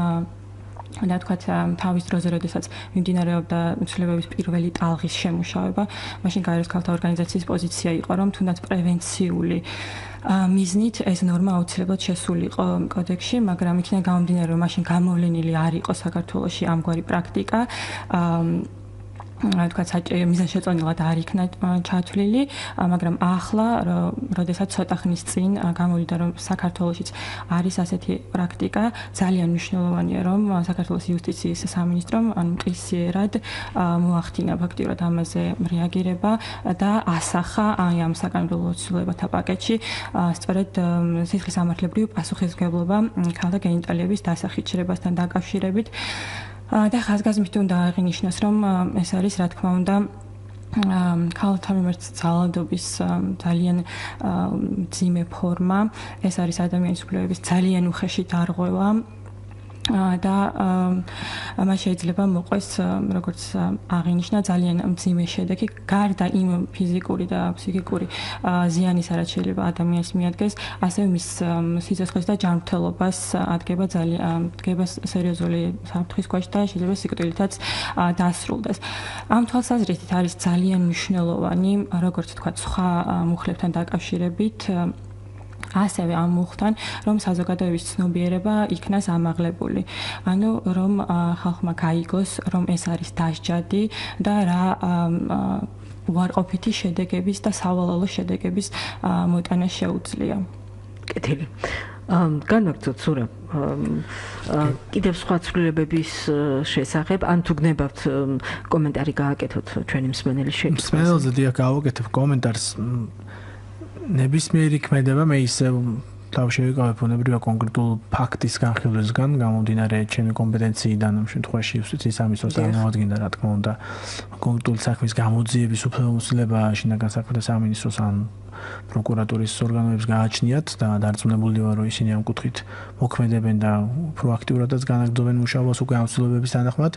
და თქვათ თავის დროზე, როდესაც მიმდინარეობდა ცვლილებების პირველი ტალღის შემუშავება, მაშინ გაეროს ქალთა ორგანიზაციის პოზიცია იყო, რომ თუნდაც პრევენციული მიზნით ეს ნორმა აუცილებლად შესულიყო კოდექსში, მაგრამ იქიდან გამომდინარე, რომ მაშინ გამოვლენილი არ იყო საქართველოში ამგვარი პრაქტიკა, თქვა საჭირო მიზანშეწონილად არ იქნა ჩათვლილი, მაგრამ ახლა, როდესაც ცოტა ხნის წინ გამოვიდა, რომ საქართველოშიც არის ასეთი პრაქტიკა, ძალიან მნიშვნელოვანია, რომ საქართველოს იუსტიციის სამინისტრომ მყისიერად მოახდინა ფაქტიურად ამაზე რეაგირება და ასახა აი ამ საკანონმდებლო ცვლილებათა პაკეტში სწორედ სისხლის სამართლებრივი პასუხისმგებლობა ქალთა გენიტალიების დასახიჩრებასთან დაკავშირებით. და ხაზგასმით უნდა აღინიშნოს, რომ ეს არის, რა თქმა უნდა, ქალთა მიმართ ძალადობის ძალიან მძიმე ფორმა. ეს არის ადამიანის უფლებების ძალიან უხეში დარღვევა. და მას შეიძლება მოყვეს, როგორც აღინიშნა, ძალიან მძიმე შედეგი, გარდა იმ ფიზიკური და ფსიქიკური ზიანისა, რაც შეიძლება ადამიანს მიადგეს, ასევე მის სიცოცხლეს და ჯანმრთელობას ადგება ძალიან დგება სერიოზული საფრთხის ქვეშ და შეიძლება სიკვდილითაც დასრულდეს. ამ თვალსაზრისით არის ძალიან მნიშვნელოვანი, როგორც თქვა, სხვა მუხლებთან დაკავშირებით ასევე ამ მუხთან, რომ საზოგადოების ცნობიერება იქნას ამაღლებული. ანუ რომ ხალხმა გაიგოს, რომ ეს არის დასჯადი და რა უარყოფითი შედეგების და სავალალო შედეგების მოტანა შეუძლია. კეთილი. განვაგრძოთ სურა. კიდევ სხვა ცვლილებების შესახებ, ან თუ გნებავთ კომენტარი გააკეთოთ ჩვენი მსმენელის შეკითხვაზე. მსმენელზე დიახ გავაკეთებ კომენტარს. ნებისმიერი ქმედება მე ისე თავი შევიკავებ ბუნებრივია კონკრეტულ ფაქტის განხილვისგან, გამომდინარე ჩემი კომპეტენციიდან ამ შემთხვევაში იუსტიციის სამინისტროს წარმოადგენდა, რა თქმა უნდა, კონკრეტული საქმის გამოძიების უფლებამოსილება შინაგან საქმეთა სამინისტროს ან პროკურატურის ორგანოებს გააჩნიათ და დარწმუნებული ვარ, რომ ისინი ამ კუთხით მოქმედებენ და პროაქტიურადაც განაგრძობენ მუშაობას უკვე ამ ცვლილებების თანახმად.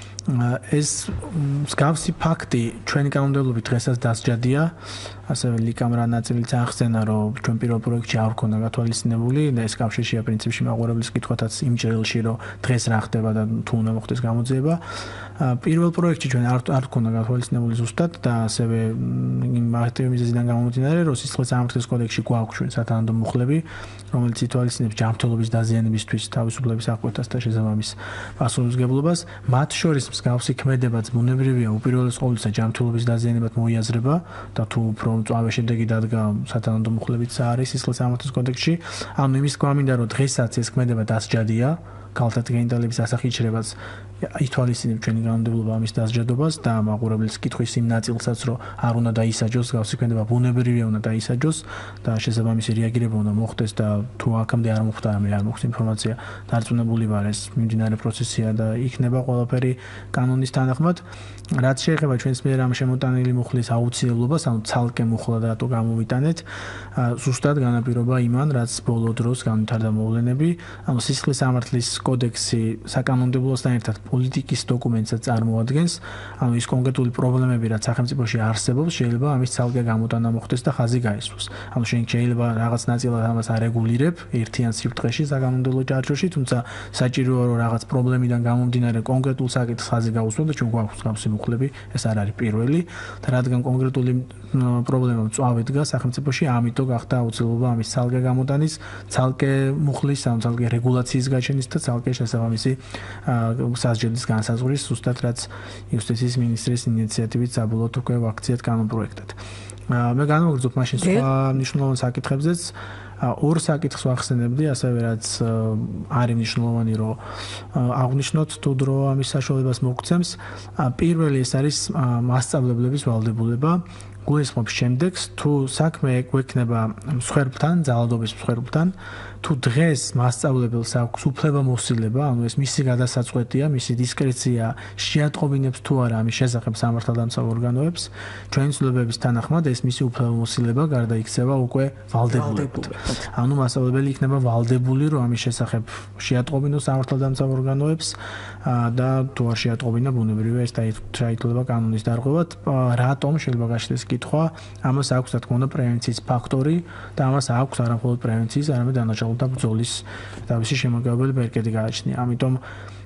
ეს მსგავსი ფაქტი ჩვენი კანონმდებლობით დღესაც დასჯადია, ასევე ლიკამ რა ნაწილიც აღხსენა, რომ ჩვენ პირველ პროექტში არ ვქონდა გათვალისწინებული და ეს კავშირშია პრინციპში მაყურებლის კითხვათაც იმ ჭრილში, რომ დღეს რა ხდება და თუ უნდა მოხდეს გამოძიება. პირველ პროექტში ჩვენ არ არ ვქონდა გათვალისწინებული ზუსტად და ასევე იმ მარტივი მიზეზიდან გამომდინარე, რომ სისხლის სამართლის კოდექსში გვაქვს ჩვენ სათანადო მუხლები, რომელიც ითვალისწინებს ჯანმრთელობის დაზიანებისთვის თავისუფლების აღკვეთას და შესაბამის პასუხისმგებლობას. მათ შორის მსგავსი ქმედებაც ბუნებრივია უპირველეს ყოვლისა ჯანმრთელობის დაზიანებად მოიაზრება და თუ უფრო მწვავე შედეგი დადგა სათანადო მუხლებიც არის სისხლის სამართლის კოდექსში. ანუ იმის გვამინდა, რომ დღესაც ეს ქმედება დასჯადია, ქალთა გენიტალების ასახიჩრებას ითვალისწინებს ჩვენი კანონმდებლობა ამის დასჯადობას და მაყურებლის კითხვის იმ ნაწილსაც, რომ არ უნდა დაისაჯოს გავსი ქმედება ბუნებრივია უნდა დაისაჯოს და შესაბამისი რეაგირება უნდა მოხდეს და თუ აქამდე არ მოხდა ამე არ მოხდა ინფორმაცია დარწმუნებული ვარ ეს მიმდინარე პროცესია და იქნება ყველაფერი კანონის თანახმად. რაც შეეხება ჩვენს მიერ ამ შემოტანილი მუხლის აუცილებლობას, ანუ ცალკე მუხლა და რატო გამოვიტანეთ, ზუსტად განაპირობა იმან, რაც ბოლო დროს განვითარდა მოვლენები, ანუ სისხლის სამართლის კოდექსი საკანონმდებლოსთან ერთად პოლიტიკის დოკუმენტსაც წარმოადგენს, ანუ ის კონკრეტული პრობლემები, რაც სახელმწიფოში არსებობს, შეიძლება ამის ცალკე გამოტანა მოხდეს და ხაზი გაისვას. ანუ შენ შეიძლება რაღაც ნაწილად ამას არეგულირებ ერთიან სიფრთხეში საკანონმდებლო ჯარჯოში, თუმცა საჭიროა რომ რაღაც პრობლემიდან გამომდინარე კონკრეტულ საკითხს ხაზი გაუსვა და ჩვენ გვაქვს გავსი მუხლები, ეს არ არის პირველი და რადგან კონკრეტული პრობლემა მწვავე დგას სახელმწიფოში, ამიტომ გახდა აუცილებლობა ამის ცალკე გამოტანის, ცალკე მუხლის, ანუ ცალკე რეგულაციის გაჩენის და ცალკე შესაბამისი სასჯელის განსაზღვრის, ზუსტად რაც იუსტიციის მინისტრის ინიციატივით საბოლოოდ უკვე ვაქციეთ კანონპროექტად. მე განვაგრძობ მაშინ სხვა მნიშვნელოვან საკითხებზეც. ორ საკითხს ვახსენებდი, ასევე რაც არის მნიშვნელოვანი, რომ აღნიშნოთ თუ დრო ამის საშუალებას მოგცემს. პირველი ეს არის მასწავლებლების ვალდებულება. გულისხმობს შემდეგს, თუ საქმე გვექნება მსხვერპლთან, ძალადობის მსხვერპლთან, თუ დღეს მასწავლებელს აქვს უფლებამოსილება, ანუ ეს მისი გადასაწყვეტია, მისი დისკრეცია შეატყობინებს თუ არა ამის შესახებ სამართალდამცავ ორგანოებს, ჩვენი ცვლილებების თანახმად ეს მისი უფლებამოსილება გარდაიქცევა უკვე ვალდებულებად. ანუ მასწავლებელი იქნება ვალდებული, რომ ამის შესახებ შეატყობინოს სამართალდამცავ ორგანოებს და თუ არ შეატყობინა, ბუნებრივია ეს დაითვლება კანონის დარღვევად. რატომ შეიძლება გაშლეს კითხვა, ამას აქვს რა თქმა უნდა პრევენციის ფაქტორი და ამას აქვს არა მხოლოდ პრევენციის, არამედ დანაშაულთა ბრძოლის თავისი შემოგავებელი ბერკეტი გააჩნია. ამიტომ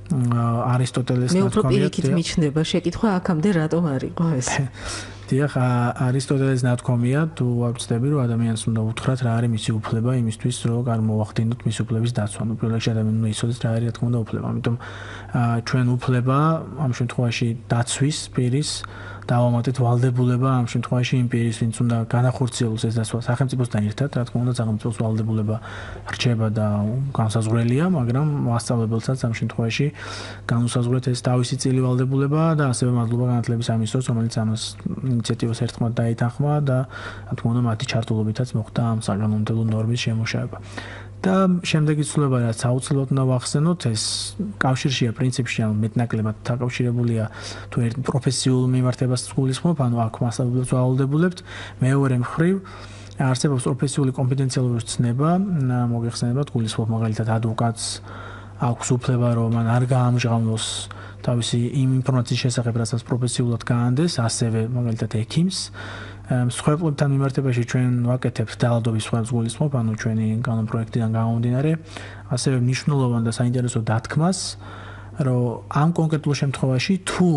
არისტოტელეს ნათქვამია. მე უფრო პირიქით მიჩნდება შეკითხვა აქამდე რატომ არ იყო ეს. დიახ, არისტოტელეს ნათქვამია, თუ არ ვცდები, რომ ადამიანს უნდა უთხრათ რა არის მისი უფლება იმისთვის, რომ გამოვახდინოთ მისი უფლების დაცვა. ნუ პირველ რიგში ადამიანი უნდა იცოდეს რა არის რა თქმა უნდა უფლება. ამიტომ ჩვენ უფლება ამ შემთხვევაში დაცვის პირის დავამატეთ ვალდებულება ამ შემთხვევაში იმ პირის, ვინც უნდა განახორციელოს ეს დაცვა სახელმწიფოსთან ერთად, რა თქმა უნდა სახელმწიფოს ვალდებულება რჩება და განსაზღვრელია, მაგრამ მასწავლებელსაც ამ შემთხვევაში განუსაზღვრეთ ეს თავისი წილი ვალდებულება და ასევე მადლობა განათლების სამინისტროს, რომელიც ამას ინიციატივას ერთხმად დაეთანხმა და რა თქმა უნდა მათი ჩართულობითაც მოხდა ამ საკანონმდებლო ნორმის შემუშავება. და შემდეგი ცვლილება რაც აუცილებლად უნდა ვახსენოთ, ეს კავშირშია პრინციპში, ანუ მეტნაკლებად დაკავშირებულია თუ ერთ პროფესიულ მიმართებას გულისხმობ, ანუ აქ მასწავლებლებს ვალდებულებთ, მეორე მხრივ არსებობს პროფესიული კონფიდენციალურობის ცნება, მოგეხსენებათ, გულისხმობ მაგალითად ადვოკატს აქვს უფლება, რომ მან არ გაამჟღავნოს თავისი იმ ინფორმაციის შესახებ, რასაც პროფესიულად გაანდეს, ასევე მაგალითად ექიმს. მსხვერპლებთან მიმართებაში ჩვენ ვაკეთებთ ძალადობის სხვებს გულისხმობ, ანუ ჩვენი კანონპროექტიდან გამომდინარე, ასევე მნიშვნელოვან და საინტერესო დათქმას, რომ ამ კონკრეტულ შემთხვევაში თუ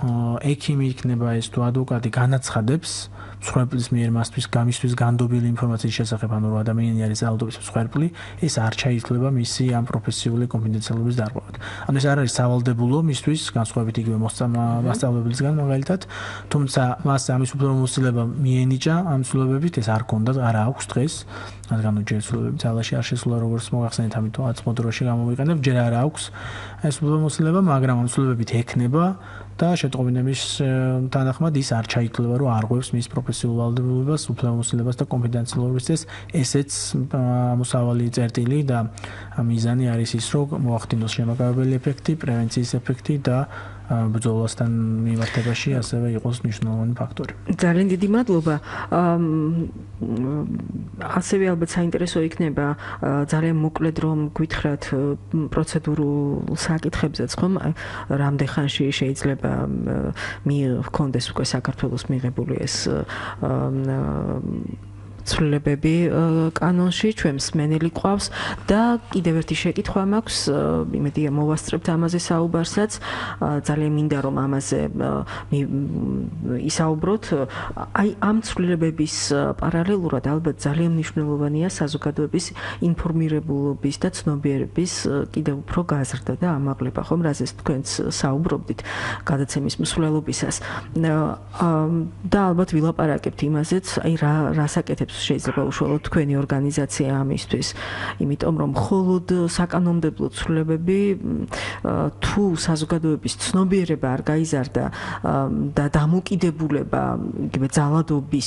ექიმი იქნება ეს თუ ადვოკატი განაცხადებს მსხვერპლის მიერ მასთვის გამისთვის განდობილი ინფორმაციის შესახებ, ანუ რომ ადამიანი არის ძალადობის მსხვერპლი, ეს არ ჩაითვლება მისი ამ პროფესიული კონფიდენციალურობის დარღვევად. ანუ ეს არ არის სავალდებულო მისთვის, განსხვავებით იგივე მასწავლებელისგან მაგალითად, თუმცა მას ამის უფლებამოსილება მიენიჭა ამ ცვლილებებით, ეს არ ქონდა, არ აქვს დღეს, რადგან ჯერ ცვლილებები ძალაში არ შესულა, როგორც მოგახსენეთ, ამიტომ აწმოდროში გამოვიყენებ, ჯერ არ აქვს ეს უფლებამოსილება, მაგრამ ამ ცვლილებებით ექნება და შეტყობინების თანახმად ის არ ჩაითვლება, რომ არღვევს მის პროფესიულ ვალდებულებას, უფლებამოსილებას და კონფიდენციალურობის. ესეც მოსავალი წერტილი და მიზანი არის ის, რომ მოახდინოს შემაკავებელი ეფექტი, პრევენციის ეფექტი და ბრძოლასთან მიმართებაში ასევე იყოს მნიშვნელოვანი ფაქტორი. ძალიან დიდი მადლობა. ასევე ალბათ საინტერესო იქნება ძალიან მოკლედ რომ გვითხრათ პროცედურულ საკითხებზეც ხომ რამდენ ხანში შეიძლება მიხონდეს უკვე საქართველოს მიღებული ეს ცვლილებები კანონში ჩვენ მსმენელი ყავს და კიდევ ერთი შეკითხვა მაქვს, იმედია მოვასწრებთ ამაზე საუბარსაც, ძალიან მინდა რომ ამაზე ისაუბროთ. აი ამ ცვლილებების პარალელურად ალბათ ძალიან მნიშვნელოვანია საზოგადოების ინფორმირებულობის და ცნობიერების კიდევ უფრო გაზრდა და ამაღლება, ხომ, რაზეც თქვენც საუბრობდით გადაცემის მსვლელობისას. და ალბათ ვილაპარაკებთ იმაზეც, აი რა რასაკეთებს შეიძლება უშუალოდ თქვენი ორგანიზაცია ამისთვის, იმიტომ რომ მხოლოდ საკანონმდებლო ცვლილებები თუ საზოგადოების ცნობიერება არ გაიზარდა და დამოკიდებულება იგივე ძალადობის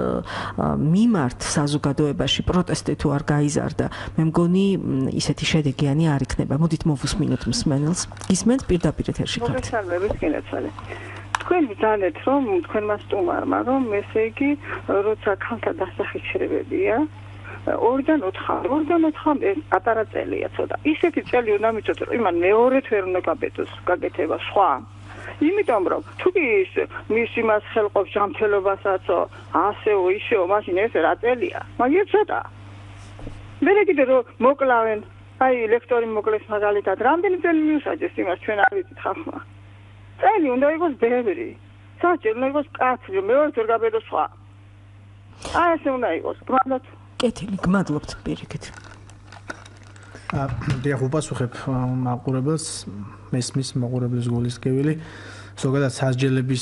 მიმართ საზოგადოებაში პროტესტი თუ არ გაიზარდა, მე მგონი ისეთი შედეგიანი არ იქნება. მოდით მოვუსმინოთ მსმენელს. ისმენთ პირდაპირ ეთერში ხართ. მოგესალმებით, კინეცალი. თქვენ ბრძანეთ რომ თქვენმა სტუმარმა რომ ესე იგი როცა ქალთა დასახიჩრებებია ორიდან ოთხამდე ორიდან ოთხამდე პატარა წელია ცოტა ისეთი წელი უნდა მიწოთ რომ იმან მეორედ ვერ უნდა გაბედოს გაკეთება სხვა იმიტომ რომ თუ ის მის იმას ხელყოფს ჯანმრთელობასაც ასეო ისეო მაშინ ეს რა წელია მაგით ცოტა მე კიდე რომ მოკლავენ აი ლექტორი მოკლეს მაგალითად რამდენი წელი მიუსაჯეს იმას ჩვენ არ ვიცით ხალხმა წელი უნდა იყოს ბევრი. საჭირო უნდა იყოს კაცრი, მეორე ვერ გაბედოს სხვა. აი ესე უნდა იყოს. გმადლობთ. კეთილი, გმადლობთ პირიქით. აა, დიახ, უპასუხებ მაყურებელს, მესმის მაყურებლის გულისკევილი. ზოგადად სასჯელების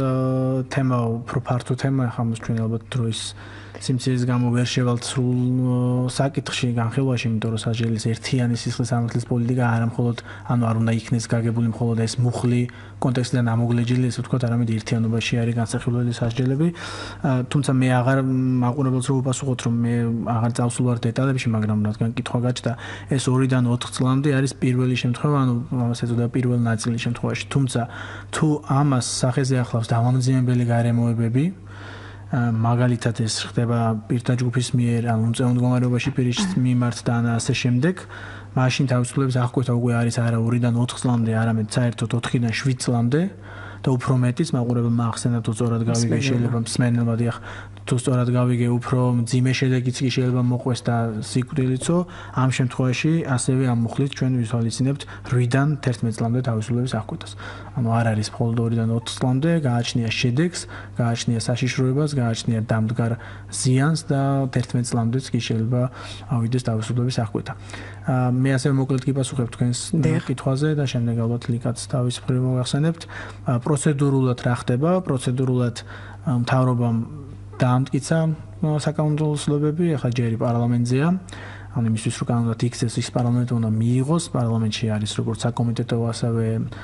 თემა უფრო ფართო თემაა, ხომ ჩვენ ალბათ დროის სიმცირის გამო ვერ შევალთ სრულ საკითხში განხილვაში, იმიტომ რომ სასჯელის ერთიანი სისხლის სამართლის პოლიტიკა არა მხოლოდ, ანუ არ უნდა იქნეს გაგებული მხოლოდ ეს მუხლი კონტექსტიდან ამოგლეჯილი, ესე ვთქვათ, არამედ ერთიანობაში არის განსახილველი სასჯელები. თუმცა მე აღარ მაყურებელს რომ უპასუხოთ, რომ მე აღარ წავსულვარ დეტალებში, მაგრამ რადგან კითხვა გაჩნდა, ეს ორიდან ოთხ წლამდე არის პირველი შემთხვევა, ანუ ამას ეწოდება პირველი ნაწილი შემთხვევაში. თუმცა თუ ამას სახეზე ახლავს დამამძიმებელი გარემოებები, მაგალითად ეს ხდება პირთა ჯგუფის მიერ, ან უწევ მდგომარეობაში პირის მიმართ და ასე შემდეგ, მაშინ თავისუფლების აღკვეთა უკვე არის არა ორიდან ოთხ წლამდე, არამედ საერთოდ ოთხიდან შვიდ წლამდე და უფრო მეტიც მაყურებელმა ახსენა თუ სწორად გავიგე შეიძლება მსმენელმა დიახ თუ სწორად გავიგე უფრო მძიმე შედეგიც კი შეიძლება მოყვეს და სიკვდილიცო ამ შემთხვევაში ასევე ამ მუხლით ჩვენ ვისვალისწინებთ რვიდან თერთმეტ წლამდე თავისუფლების აღკვეთას. ანუ არ არის მხოლოდ ორიდან ოთხ წლამდე, გააჩნია შედეგს, გააჩნია საშიშროებას, გააჩნია დამდგარ ზიანს და თერთმეტ წლამდეც კი შეიძლება ავიდეს თავისუფლების აღკვეთა. მე ასევე მოკლედ გიპასუხებ თქვენს კითხვაზე და შემდეგ ალბათ ლიკაც თავის მხრივ მოგახსენებთ. პროცედურულად რა ხდება? პროცედურულად მთავრობამ დაამტკიცა საკანონმდებლო ცვლილებები, ახლა ჯერი პარლამენტზეა. ანუ იმისთვის რომ კანონად იქცეს ის პარლამენტი უნდა მიიღოს, პარლამენტში არის როგორც საკომიტეტო, ასევე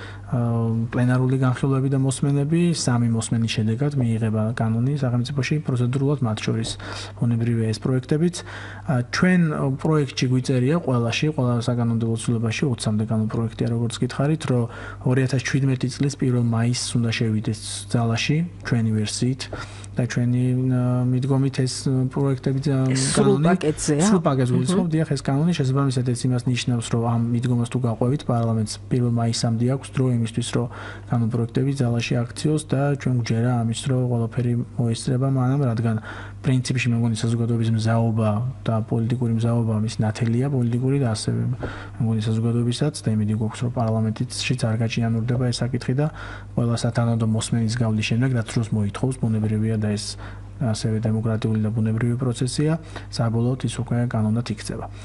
პლენარული განხილვები და მოსმენები, სამი მოსმენის შედეგად მიიღება კანონი სახელმწიფოში პროცედურულად მათ შორის ბუნებრივია ეს პროექტებიც. ჩვენ პროექტში გვიწერია ყველაში, ყველა საკანონმდებლო ცვლილებაში ოცამდე კანონ პროექტია, როგორც გითხარით, რომ ორი ათას შვიდმეტი წლის პირველ მაისს უნდა შევიდეს ძალაში ჩვენი ვერსიით. და ჩვენი მიდგომით ეს პროექტები სრულ პაკეტზეა. სრულ პაკეტზე ვიწყობ, დიახ, ეს კანონი შესაბამისად ეს იმას ნიშნავს, რომ ამ მიდგომას თუ გაყვევით პარლამენტს პირველ მაისამდე აქვს დრო იმისთვის, რომ კანონ პროექტები ძალაში აქციოს და ჩვენ გვჯერა ამის, რომ ყველაფერი მოესწრება მანამ, რადგან პრინციპში მე მგონი საზოგადოების მზაობა და პოლიტიკური მზაობა მის ნათელია პოლიტიკური და ასევე მე მგონი საზოგადოებისაც და იმედი გვაქვს, რომ პარლამენტშიც არ გაჭიანურდება ეს საკითხი და ყველა სათანადო მოსმენის გავლის შემდეგ რაც დროს მოითხოვს ბუნებრივია და ეს ასევე დემოკრატიული და ბუნებრივი პროცესია, საბოლოოდ ის უკვე კანონად იქცევა.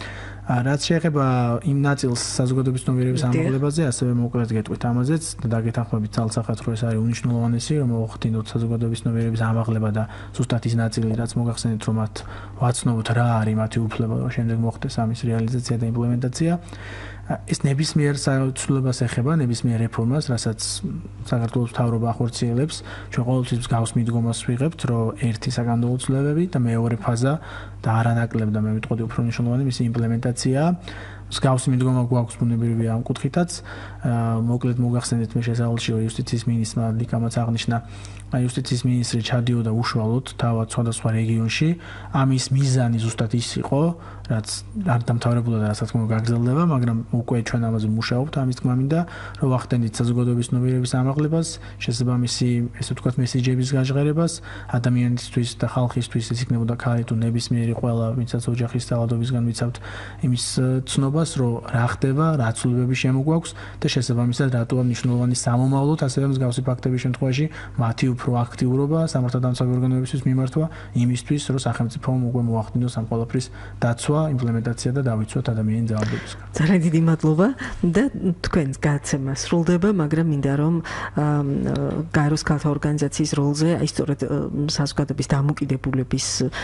რაც შეეხება იმ ნაწილს საზოგადოების ცნობიერების ამაღლებაზე, ასევე მოკლედ გეტყვით ამაზეც და დაგეთანხმებით ძალსახად, რომ ეს არის უნიშნულოვანესი, რომ მოახდინოთ საზოგადოების ცნობიერების ამაღლება და ზუსტად ის ნაწილი, რაც მოგახსენეთ, რომ მათ ვაცნობთ რა არის მათი უფლება, რომ შემდეგ მოხდეს ამის რეალიზაცია და იმპლემენტაცია. ეს ნებისმიერ ცვლილებას ეხება, ნებისმიერ რეფორმას, რასაც საქართველოს მთავრობა ახორციელებს. ჩვენ ყოველთვის მსგავს მიდგომას ვიღებთ, რომ ერთი საკანონმდებლო ცვლილებები და მეორე ფაზა და არანაკლებ და მე ვიტყოდი უფრო მნიშვნელოვანი მისი იმპლემენტაცია. მსგავსი მიდგომა გვაქვს ბუნებრივია ამ კუთხითაც. მოკლედ მოგახსენეთ მე შესაძლოა რომ იუსტიციის მინისტრმა ლიკამაც აღნიშნა, იუსტიციის მინისტრი ჩადიოდა უშუალოდ თავად სხვადასხვა რეგიონში. ამის მიზანი ზუსტად ის იყო, რაც არ დამთავრებულა და რასაც თქმა გაგრძელდება, მაგრამ უკვე ჩვენ ამაზე მუშაობთ. ამის თქმა მინდა, რომ ვახდენით საზოგადოების ცნობიერების ამაღლებას, შესაბამისი, ესე ვთქვათ, მესიჯების გაჟღერებას, ადამიანისთვის და ხალხისთვის ის იქნებოდა ქალი თუ ნებისმიერი ყველა, ვინცაც ოჯახის ძალადობისგან ვიცავთ იმის ცნობას, რომ რა ხდება, რა ცვლილებები შემოგვაქვს და შესაბამისად რატოა მნიშვნელოვანი სამომავლოდ, ასევე მსგავსი ფაქტების შემთხვევაში მათი უფრო აქტიურობა სამართალდამცავი ორგანოებისთვის მიმართვა იმისთვის, რომ სახელმწიფომ უკვე მოახდინოს ამ ყველაფრის დაცვა, იმპლემენტაცია და დავიცვათ ადამიანის ძალადობისგან. ძალიან დიდი მადლობა და თქვენს გადაცემა სრულდება, მაგრამ მინდა რომ გაეროს ქალთა ორგანიზაციის როლზე, აი სწორედ საზოგადოების დამოკიდებულების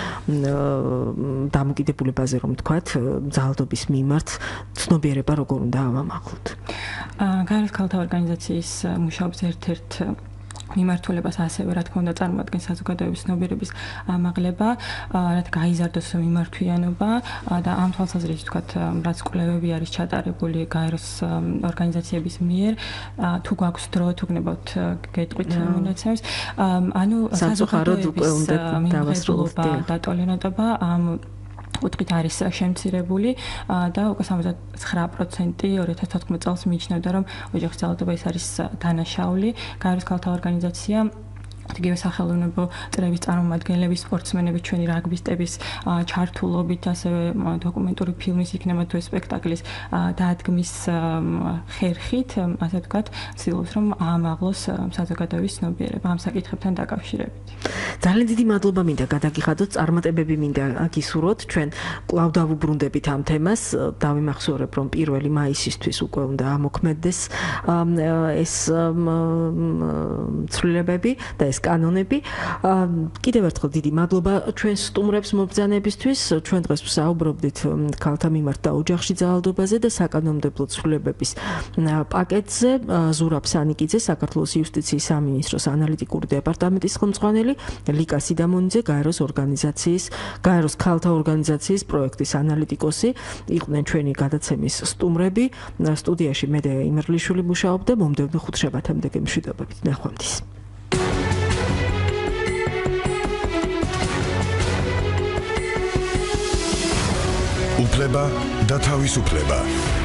დამოკიდებულებაზე რომ თქვათ, ძალადობის მიმართ ცნობიერება როგორ უნდა ავამაღლოთ. გაეროს ქალთა ორგანიზაციის მუშაობის ერთ-ერთ მიმართულებას ასევე რა თქმა უნდა წარმოადგენს საზოგადოების ცნობიერების ამაღლება, რაც გაიზარდოს მიმართვიანობა და ამ თვალსაზრისით ვთქვათ, რაც კვლევები არის ჩატარებული გაეროს ორგანიზაციების მიერ, თუ გვაქვს დრო, თუ გნებავთ გეტყვით მონაცემს, ანუ საზოგადოების დავასრულოთ და ტოლერანტობა ამ კუთხით არის შემცირებული და უკვე სამოცდა ცხრა პროცენტი ორი ათას თოთხმეტ წელს მიიჩნევდა, რომ ოჯახის ძალადობა ის არის დანაშაული. გაეროს ქალთა ორგანიზაცია იგივე სახელმწიფო წრეების წარმომადგენლები, სპორტსმენები, ჩვენი რაგბისტების ჩართულობით, ასევე დოკუმენტური ფილმის იქნება თუ სპექტაკლის დადგმის ხერხით, ასე ვთქვათ, ცდილობს რომ აამაღლოს საზოგადოების ცნობიერება ამ საკითხებთან დაკავშირებით. ძალიან დიდი მადლობა მინდა გადაგიხადოთ, წარმატებები მინდა გისურვოთ, ჩვენ კვლავ დავუბრუნდებით ამ თემას, დავიმახსოვრებ რომ პირველი მაისისთვის უკვე უნდა ამოქმედდეს ეს ცვლილებები და ეს კანონები. კიდევ ერთხელ დიდი მადლობა ჩვენ სტუმრებს მობრძანებისთვის. ჩვენ დღეს ვსაუბრობდით ქალთა მიმართ და ოჯახში ძალადობაზე და საკანონმდებლო ცვლილებების პაკეტზე. ზურაბ სანიკიძე, საქართველოს იუსტიციის სამინისტროს ანალიტიკური დეპარტამენტის ხელმძღვანელი, ლიკა სიდამონიძე, გაეროს ორგანიზაციის, გაეროს ქალთა ორგანიზაციის პროექტის ანალიტიკოსი იყვნენ ჩვენი გადაცემის სტუმრები. სტუდიაში მე და იმერლიშვილი მუშაობდა. მომდევნო ხუთშაბათამდე გემშვიდობებით. ნახვამდის. უფლება და თავისუფლება.